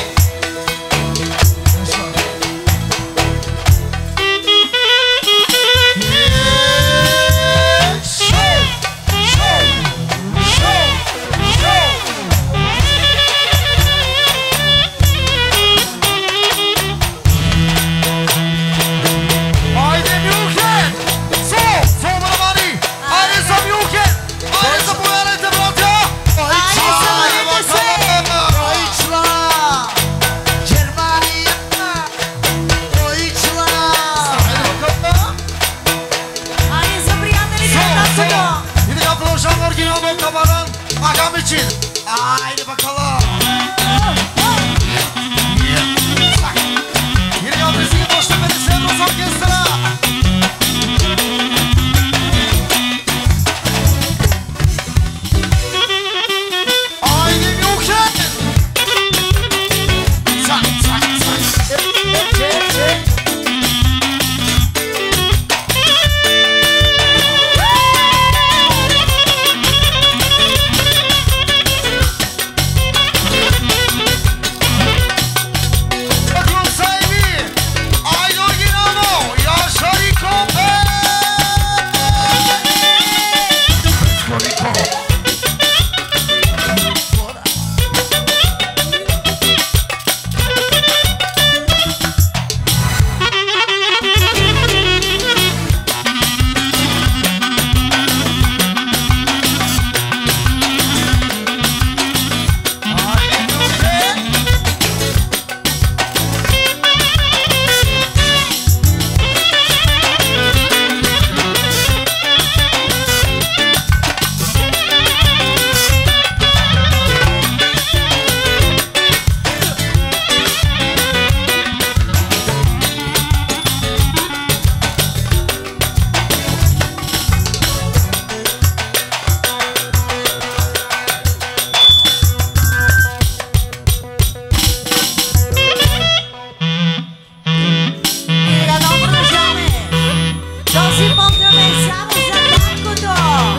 Haydi Mjuken! Så! Så med Mari! Arisa Mjuken! Arisa på vägen till Bratja! Arisa Oiçla! Germania! Oiçla! Haydi bakalım! Haydi Sabriyan'la libertasyonu! Yine yapılacak orijinal noktaların agam için. Haydi bakalım! Yine yapılacak boşta beni Sevros Orkestra! Haydi Mjuken! Sak sak sak! Çek çek! Bakın sahibi! Haydi orijinal! Yaşar İkope! Mira, non bruciamo! Non si può siamo Zatankuto!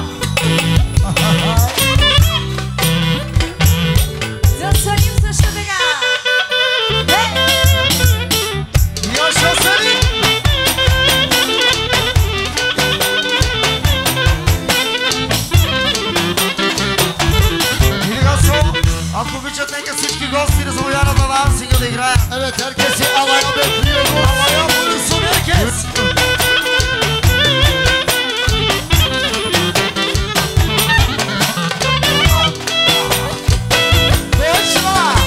Zasanim za Szybega! Yaşa seni! Делегация, ако обичат, нека всички гости да заповядат на дансинга да играят. Evet, herkesi alaya bekliyoruz. Alaya buyursun herkes. Deutschland!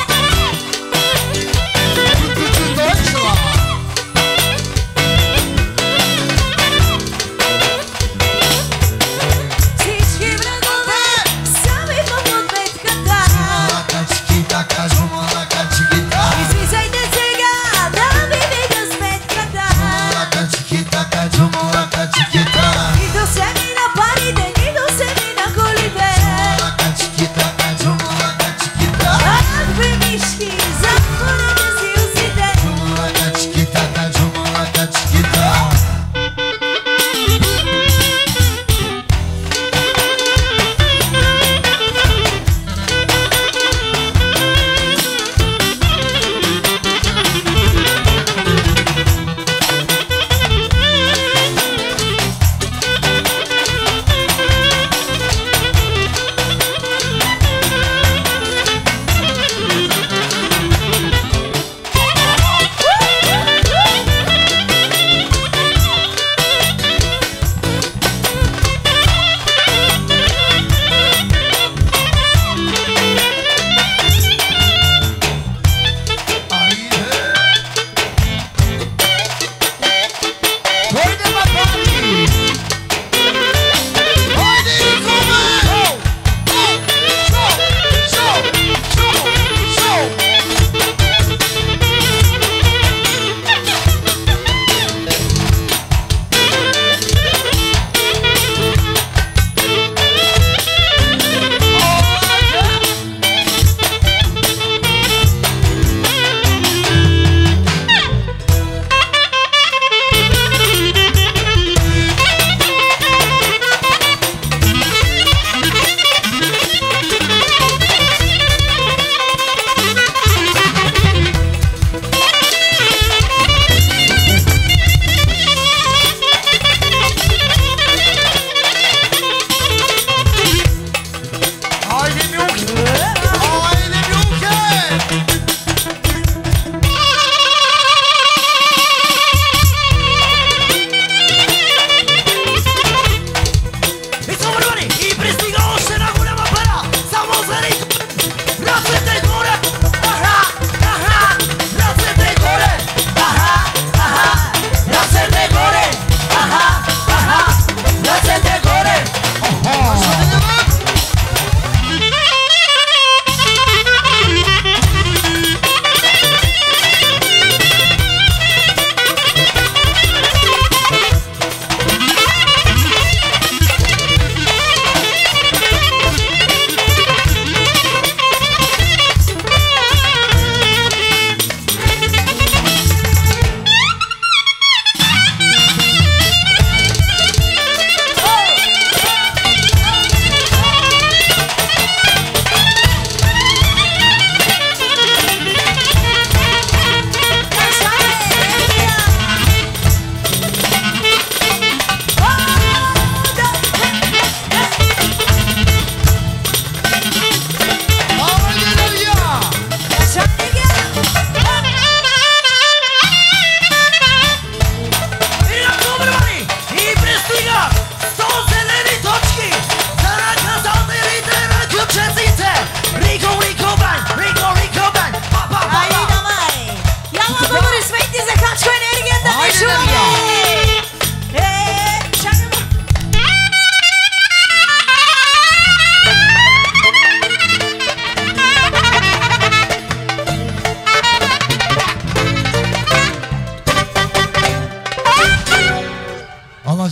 Deutschland! Всички врагове сами по подметката! Чакачки,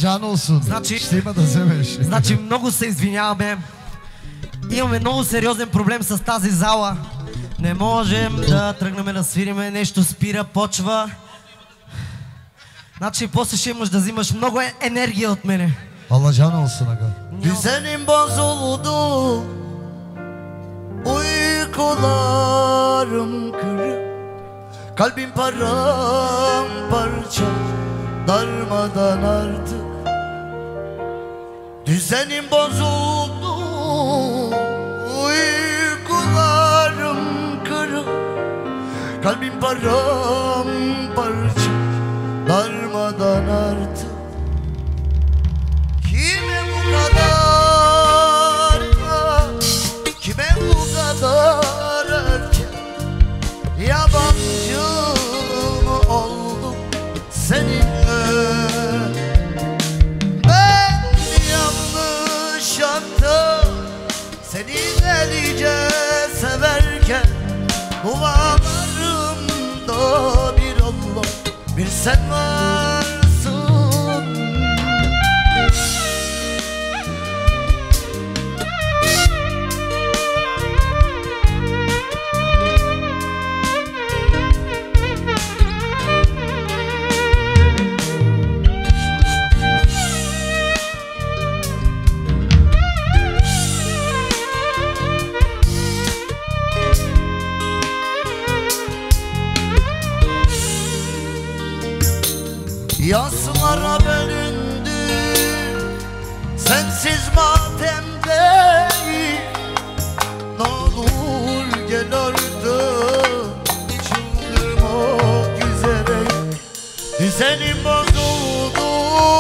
жан olsun. Значи, ще има да вземеш. Значи много се извиняваме. Имаме много сериозен проблем с тази зала. Не можем да тръгнем да свириме, нещо спира, почва. Значи после ще имаш да взимаш много енергия от мене. Allah can olsun aga. Düzenim bozuldu, uykularım kırık, kalbim paramparça, darmadan artık. Düzenim bozuldu, uykularım kırık, kalbim paramparça, darmadan artık. Kime bu kadar, kime bu kadar erken yabancı mı oldum seninle? Ben yanlış yaptım seni delice severken, dualarımda bir Allah, bir sen varsın. Yaslara bölündü, sensiz matemdeyim. Ne olur gel artık, çıldırmak üzereyim. Düzenim bozuldu,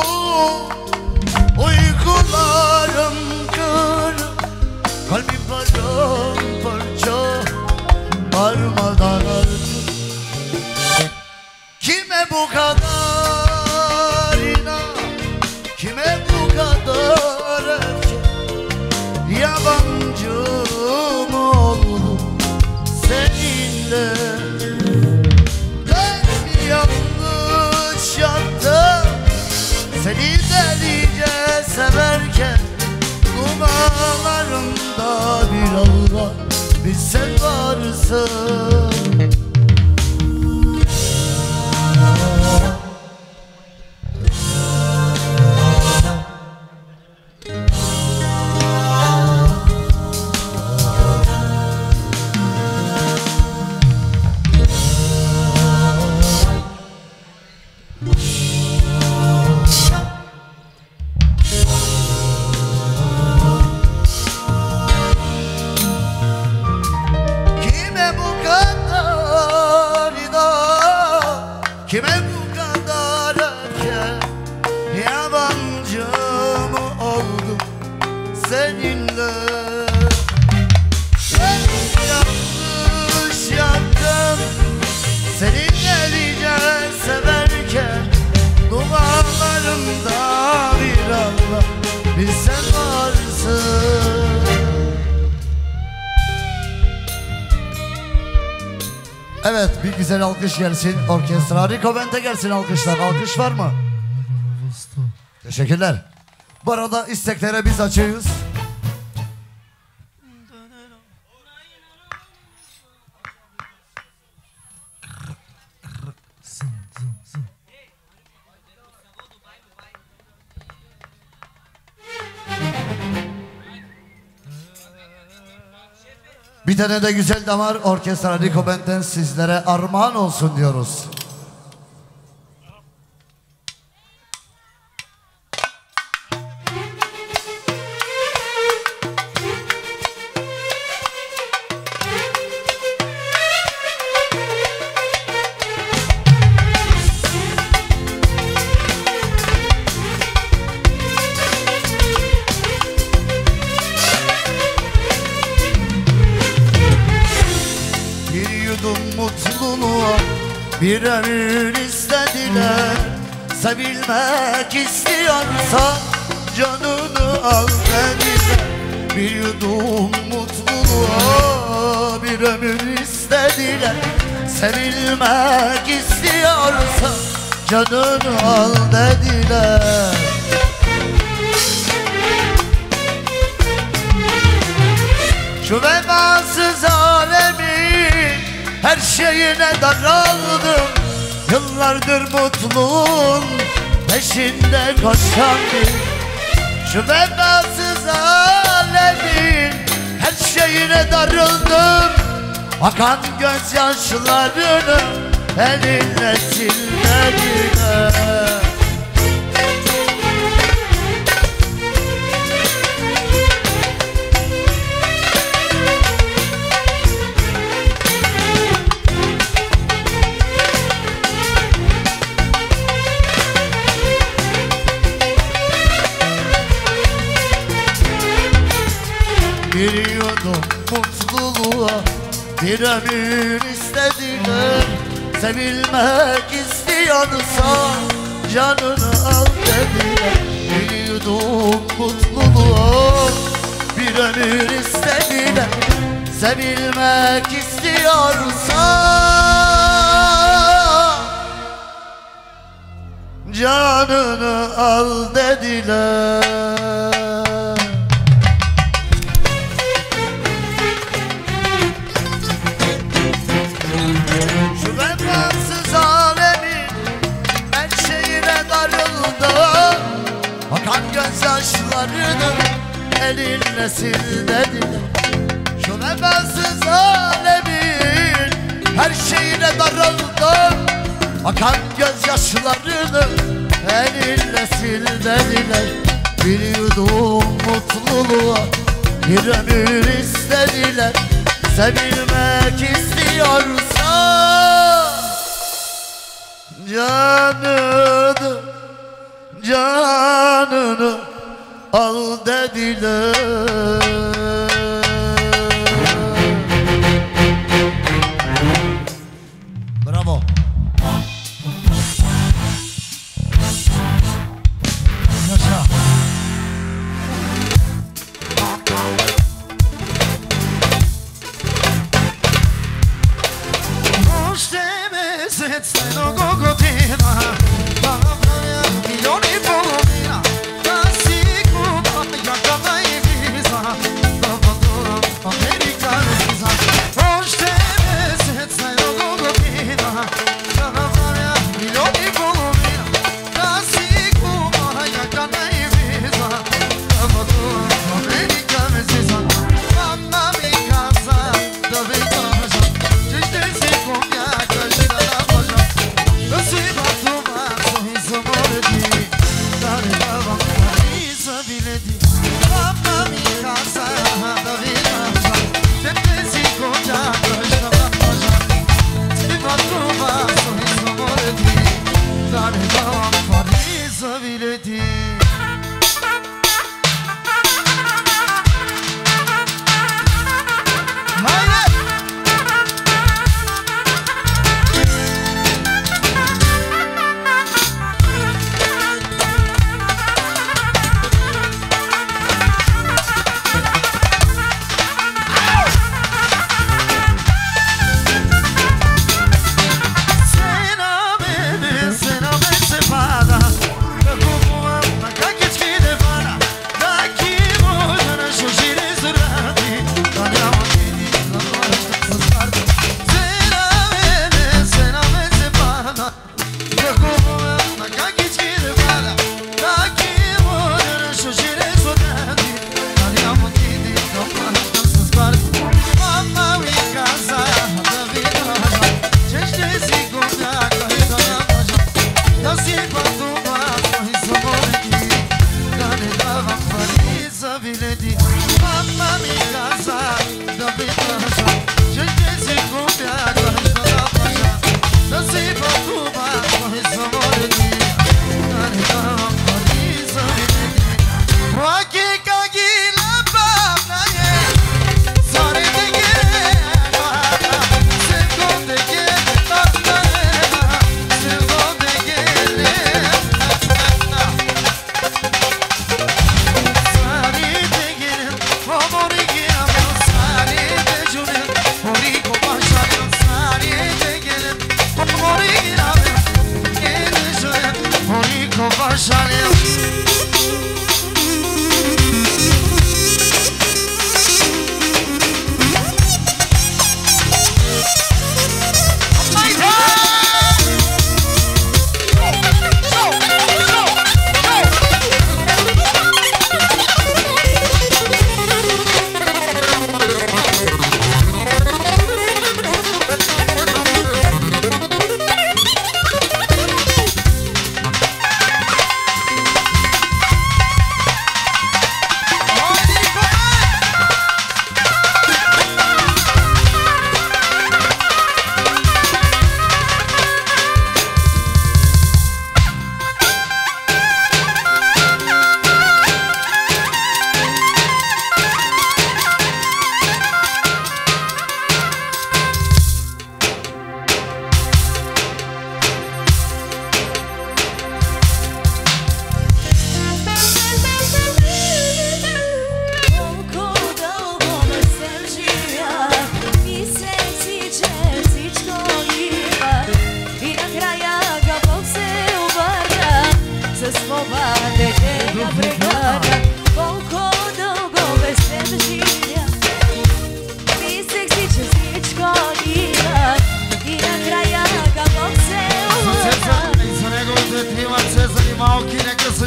uykularım kırık, kalbim paramparça, darmadan artık. Kime bu kadar inan, kime bu kadar erken yabancı mı oldum seninle? Ben yanlış yaptım seni delice severken, dualarımda bir Allah, bir sen varsın. Kime bu kadar erken yabancı mı oldum seninle? Ben yanlış yaptım seni delice severken, dualarımda bir Allah, bir sen varsın. Evet, bir güzel alkış gelsin orkestra. Rico Bent'e gelsin alkışlar. Alkış var mı? Teşekkürler. Bu arada isteklere biz açıyoruz. Bir tane de güzel damar orkestra Rico Bent'ten sizlere armağan olsun diyoruz. Bir ömür istediler, sevilmek istiyorsan canını al dediler. Bir yudum mutluluğa bir ömür istediler, sevilmek istiyorsan canını al dediler. Şu vefasız alemin her şeyine daraldım. Yıllardır mutluluğun peşinde koşan bir. Şu vefasız alemin her şeyine darıldım. Akan gözyaşlarını elinle silmediler. Bir yudum mutluluğa bir ömür istediler. Sevilmek istiyorsan canını al dediler. Bir yudum mutluluğa bir ömür istediler. Sevilmek istiyorsan canını al dediler. Akan gözyaşlarını elinle sil dediler. Şu vefasız alemin her şeyine darıldım. Akan gözyaşlarını elinle sil dediler. Bir yudum mutluluğa bir ömür istediler. Sevilmek istiyorsan canını canını al dediler. Bravo. Yaşa.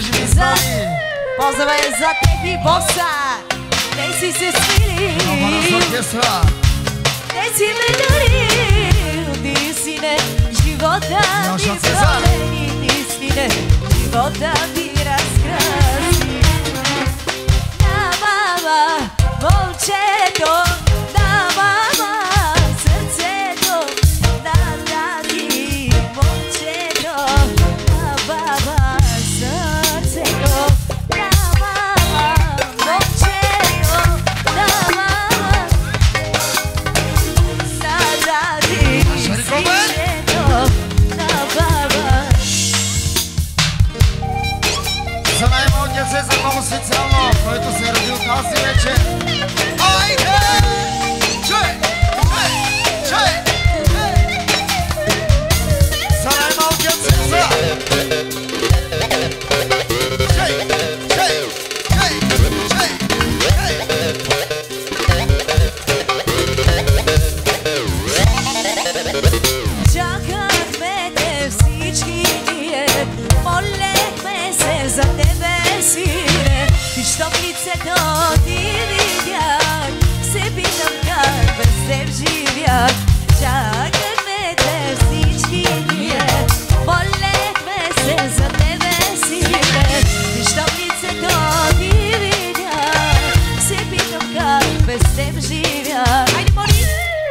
живи и здрави! Поздрава е за Тефи Боса! Не си се свирил! Не си ме дарил! Ти си не живота ми промени! Ти си не живота ми разкраси! Да, мама, момчето! Да, мама, сърцето! Да, да, ти, момчето! Да, баба, сърцето! Да, мама, момчето! Да, мама! Да, да, ти, сърцето! Да, баба! За най-малкият Цезар много специално, който се е родил тази вечер. Айде! Чуй! Чуй! Чуй! За най-малкият Цезар! Чуй! Чуй! Чуй! Чуй! Чакахме те всички ние, молехме се за тебе, сине. И щом лицето ти видях, се питам как без теб живях. Чакахме те всички ние, молехме се за тебе, сине. И щом лицето ти видях, се питам как без теб живях. Айде, моли!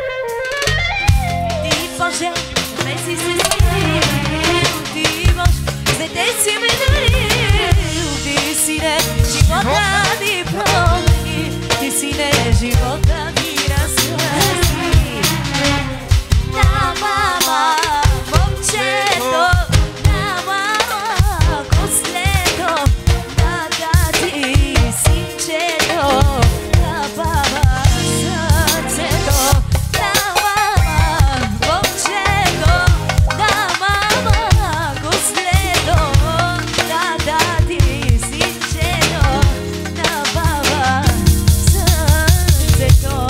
Ти може, не си се свирил, ти може, за те си ме дарил. Ти си не живота ми промени, ти си не живота ми разкраси. Да, мама, момчето, да, мама, кослето, да, да, ти, синчето, да, баба, сърцето, да, мама, момчето, да, мама, кослето, да, да, ти, синчето, да, баба, сърцето.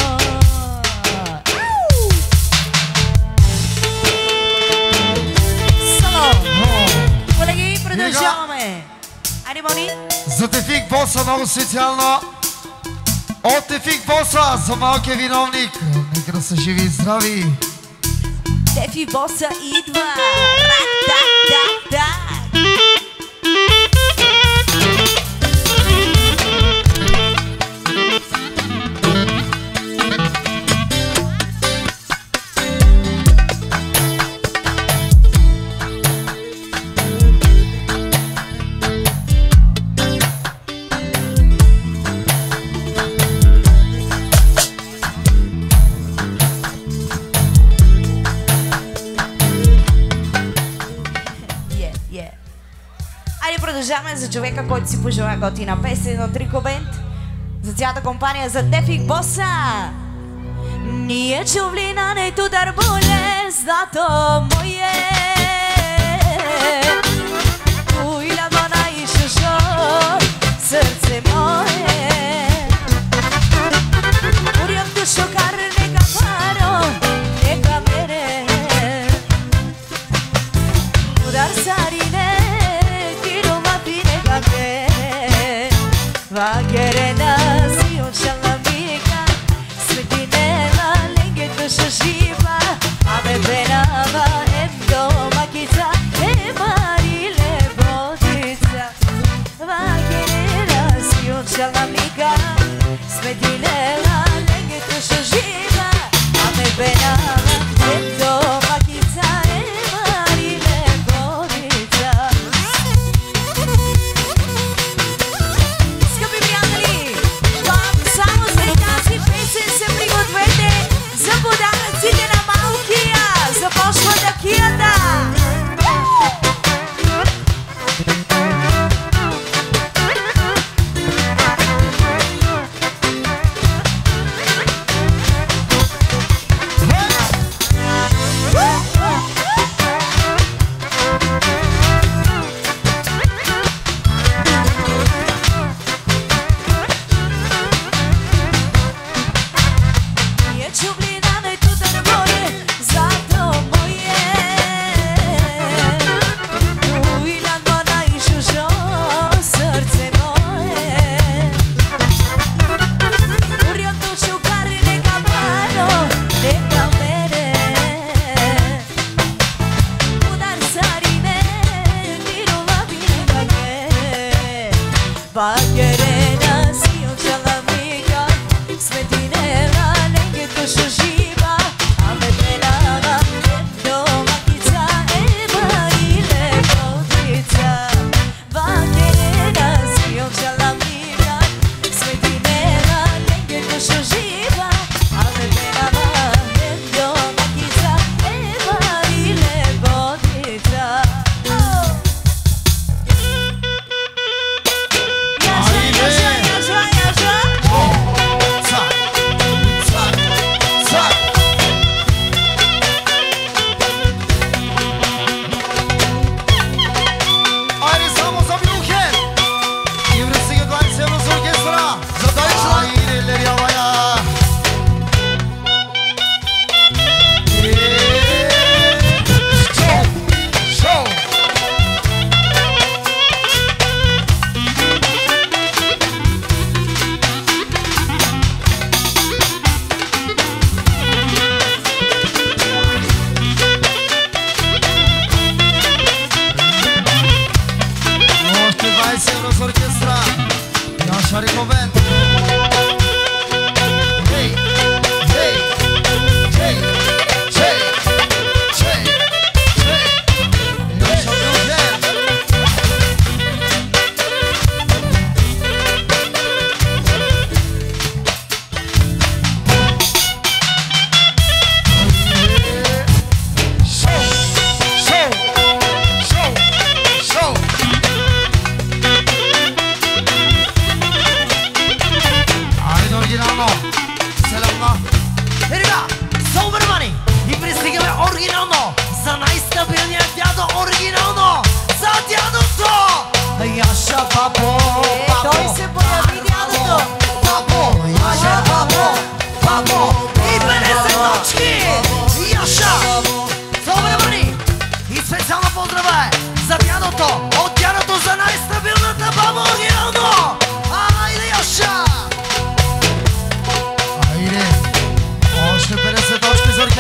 Соло! Колеги, продължаваме. Айде, Мони! За Тефик Боса много специално. От Тефик Боса за малкия виновник. Нека да са живи и здрави. Тефи Боса идва! Рак-так-так-так! Yeah, yeah. Айде продължаваме за човека, който си пожела готина песен от Рико Бенд. За цялата компания за Тефик Боса. Ние чувлина не тудар болезнато мое. Уйля двана и шушо, сърце мое. Урям душо кар нека паро, нека мере. Удар сарине, тиро мапи нека мере. Вагерена си учала мика, светинела ленгето шашива. Аме бенава ендо макица, е мариле бодица. Вагерена си учала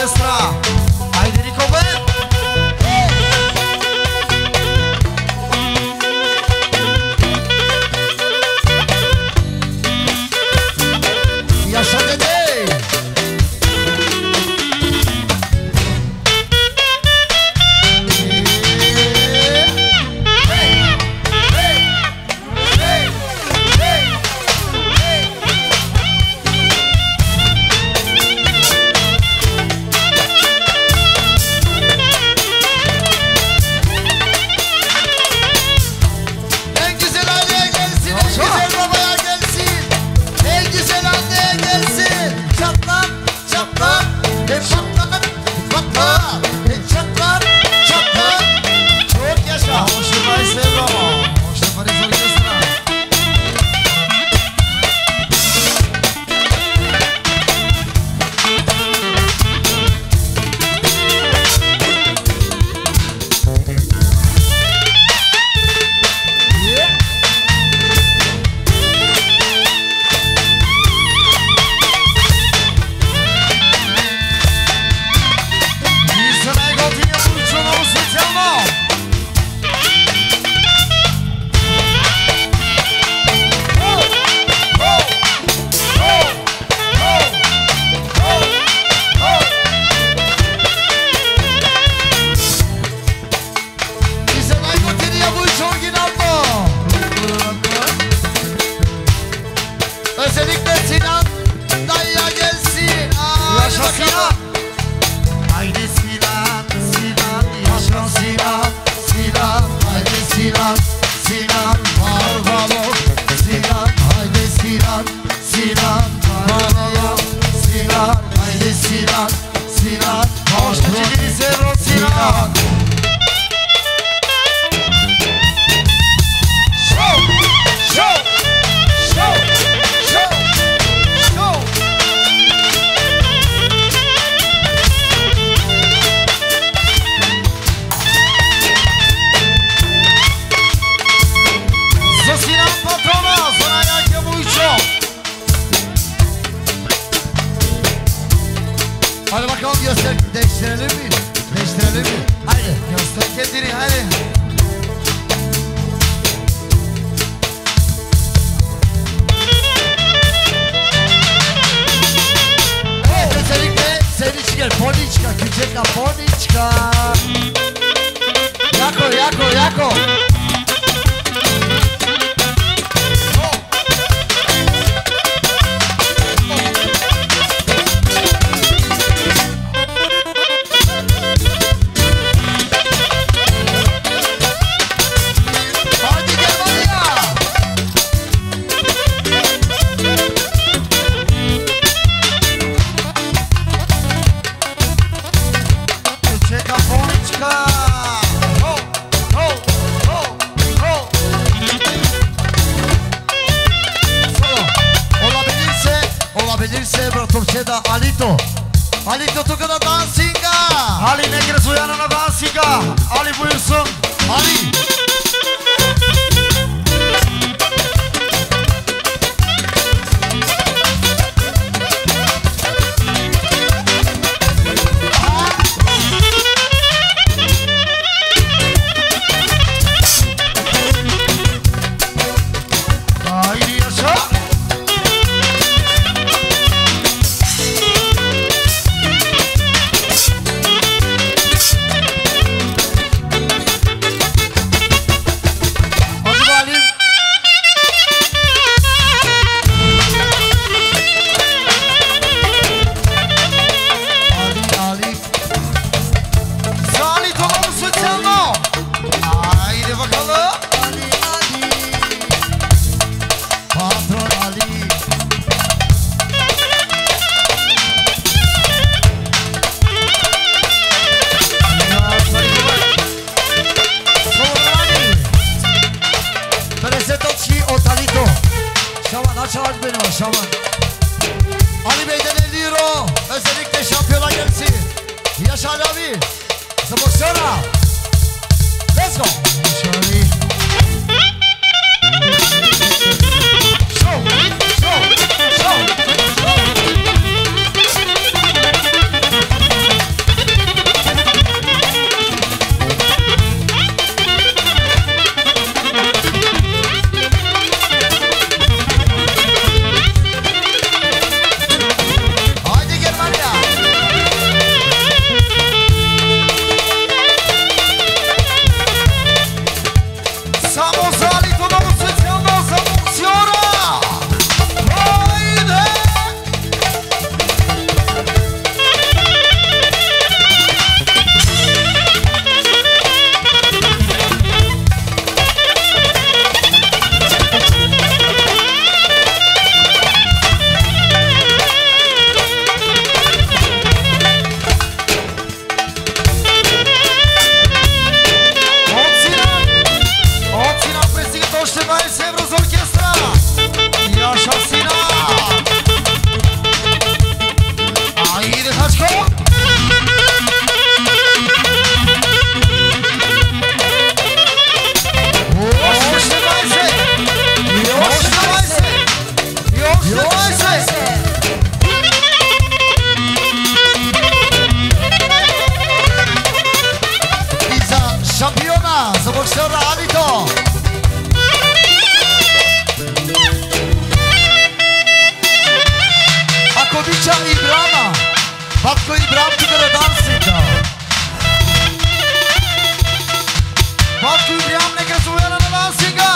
orchestra. Haide, Rico, bă! E așa de de! Hadi bakalım göster, değiştirelim mi? Değiştirelim mi? Haydi göster kendini, haydi. Evet, özellikle senin için gel, Poniçka, Küçeka, Poniçka. Jako, Jako, Jako. Alito, Alito toca da dansinga. Ali ne Gresuiana na dansinga. Ali buyursun. Ali. Ali Bey'den elli euro. Özellikle şampiyona gelsin. Yaşar abi. Se emociona. Let's go. Yaşar abi. Show, show, show, show. брат тук да дансика. Батко и Биам, нека се уверя на дансика.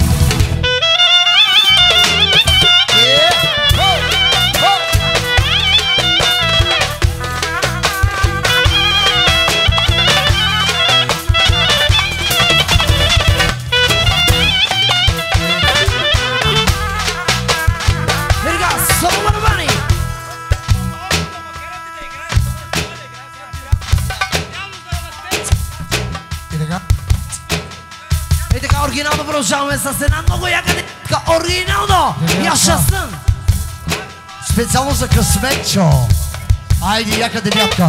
Оригинално продължаваме с една много яка детка. Оригинално! Яша Сън! Специално за Късметчо. Айде, яка дебятка.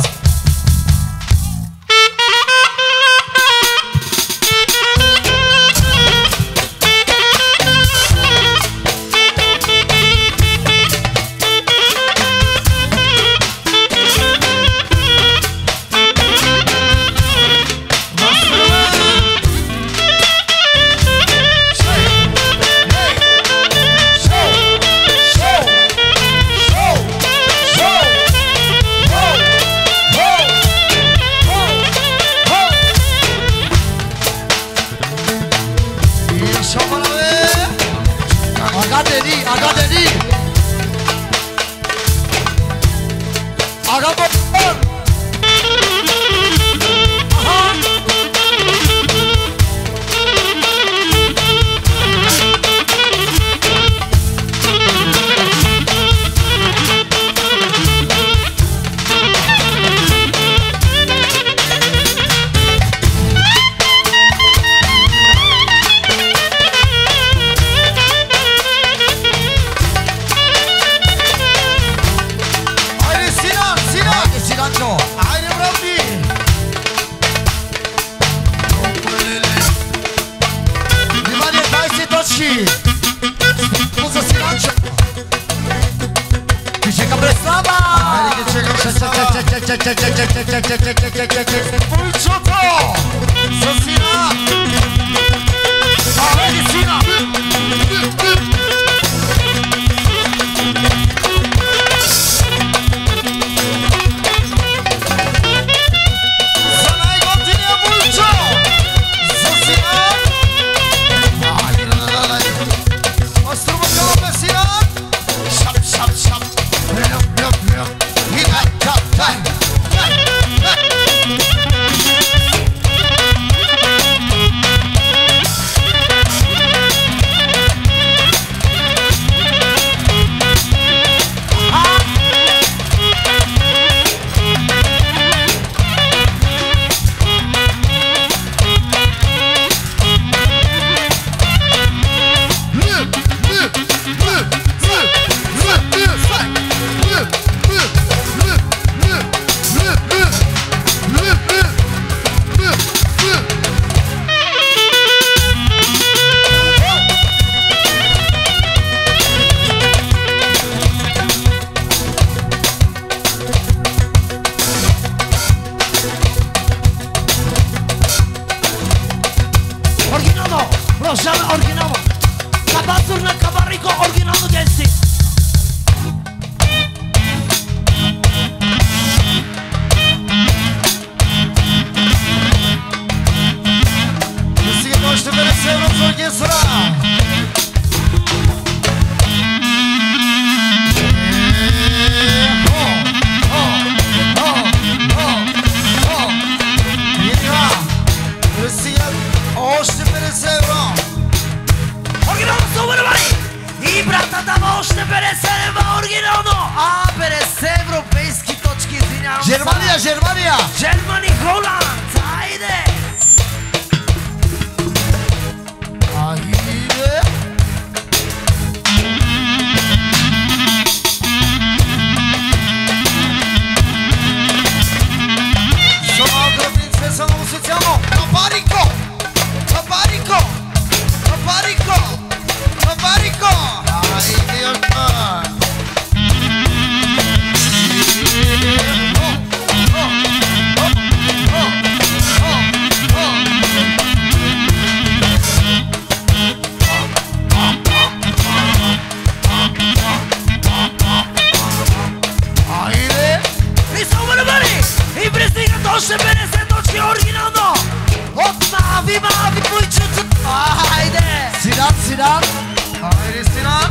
Още петдесет точки оригинално! От Мави, Мави, бойчето! Айде! Синат, Синат! Айде, Синат!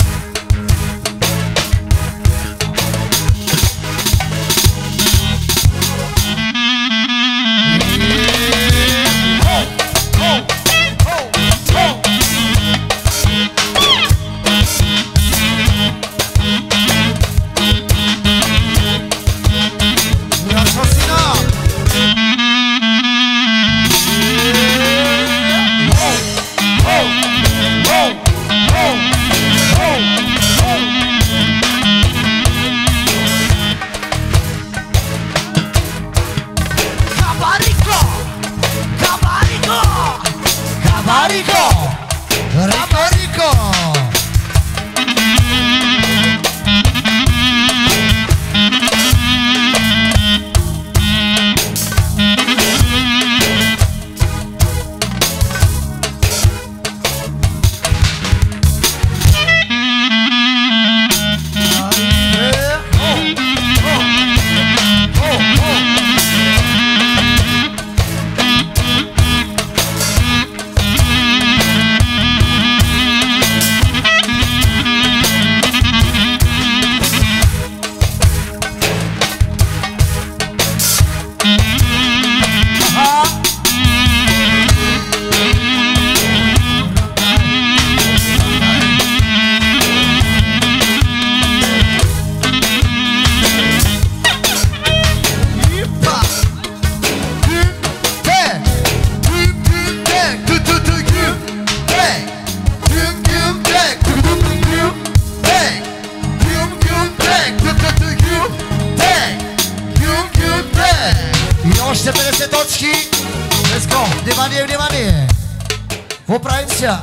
Още петдесет точки. Let's go. Внимание, внимание. Какво правим сега?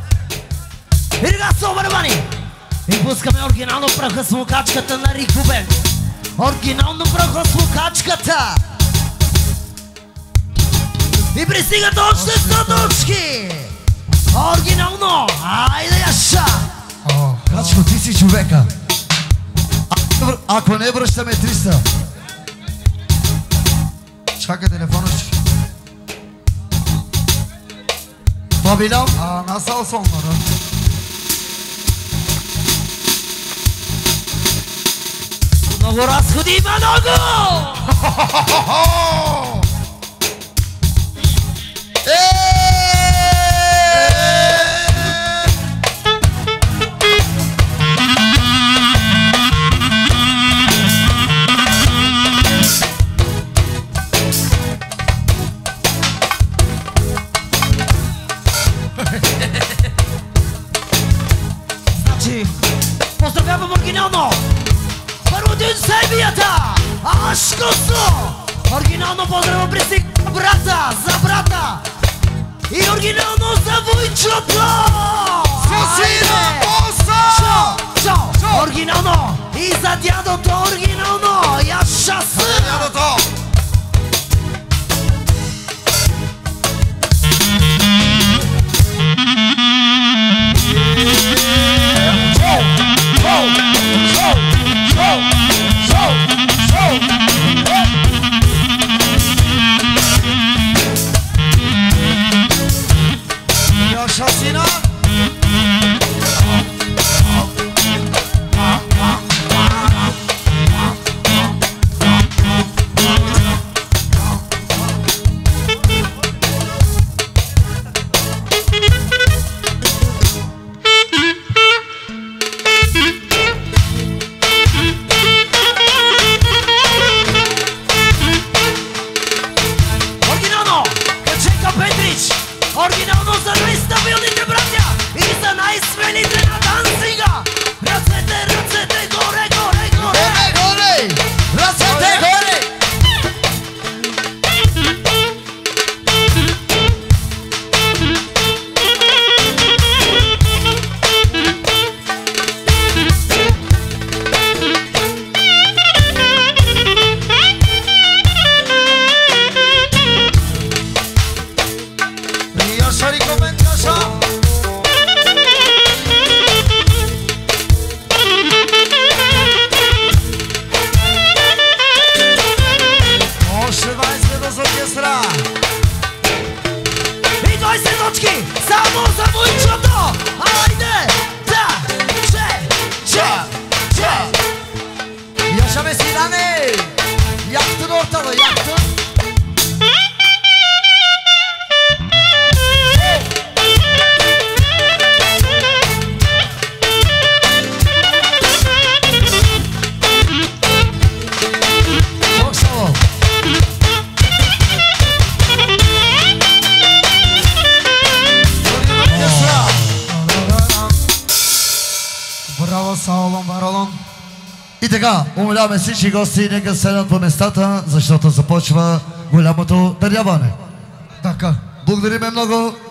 И сега соба, внимание! И пускаме оригинално прахосмукачката на Рик Бубен. Оригинално прахосмукачката! И пристигат още сто точки! Оригинално! Айде яша! Качко, ти си човека. А, ако не връщаме триста. Чакай телефона си. Бабилам? А, насал сонlara. Много разходи има много! Значи, поздравявам оригинално! Първо ден Сербията! Ашкосо! Оригинално поздравя пристиг брата, за брата! И оригинално за Войчото! Сосина Боса! Чо! Чо! Оригинално! И за дядото оригинално! Я шаса! Дядото! Шасина! Браво, яхта! Браво, Саолон, Баролон. И така, умоляваме всички гости, нека седнат по местата, защото започва голямото даряване. Така. Благодариме много.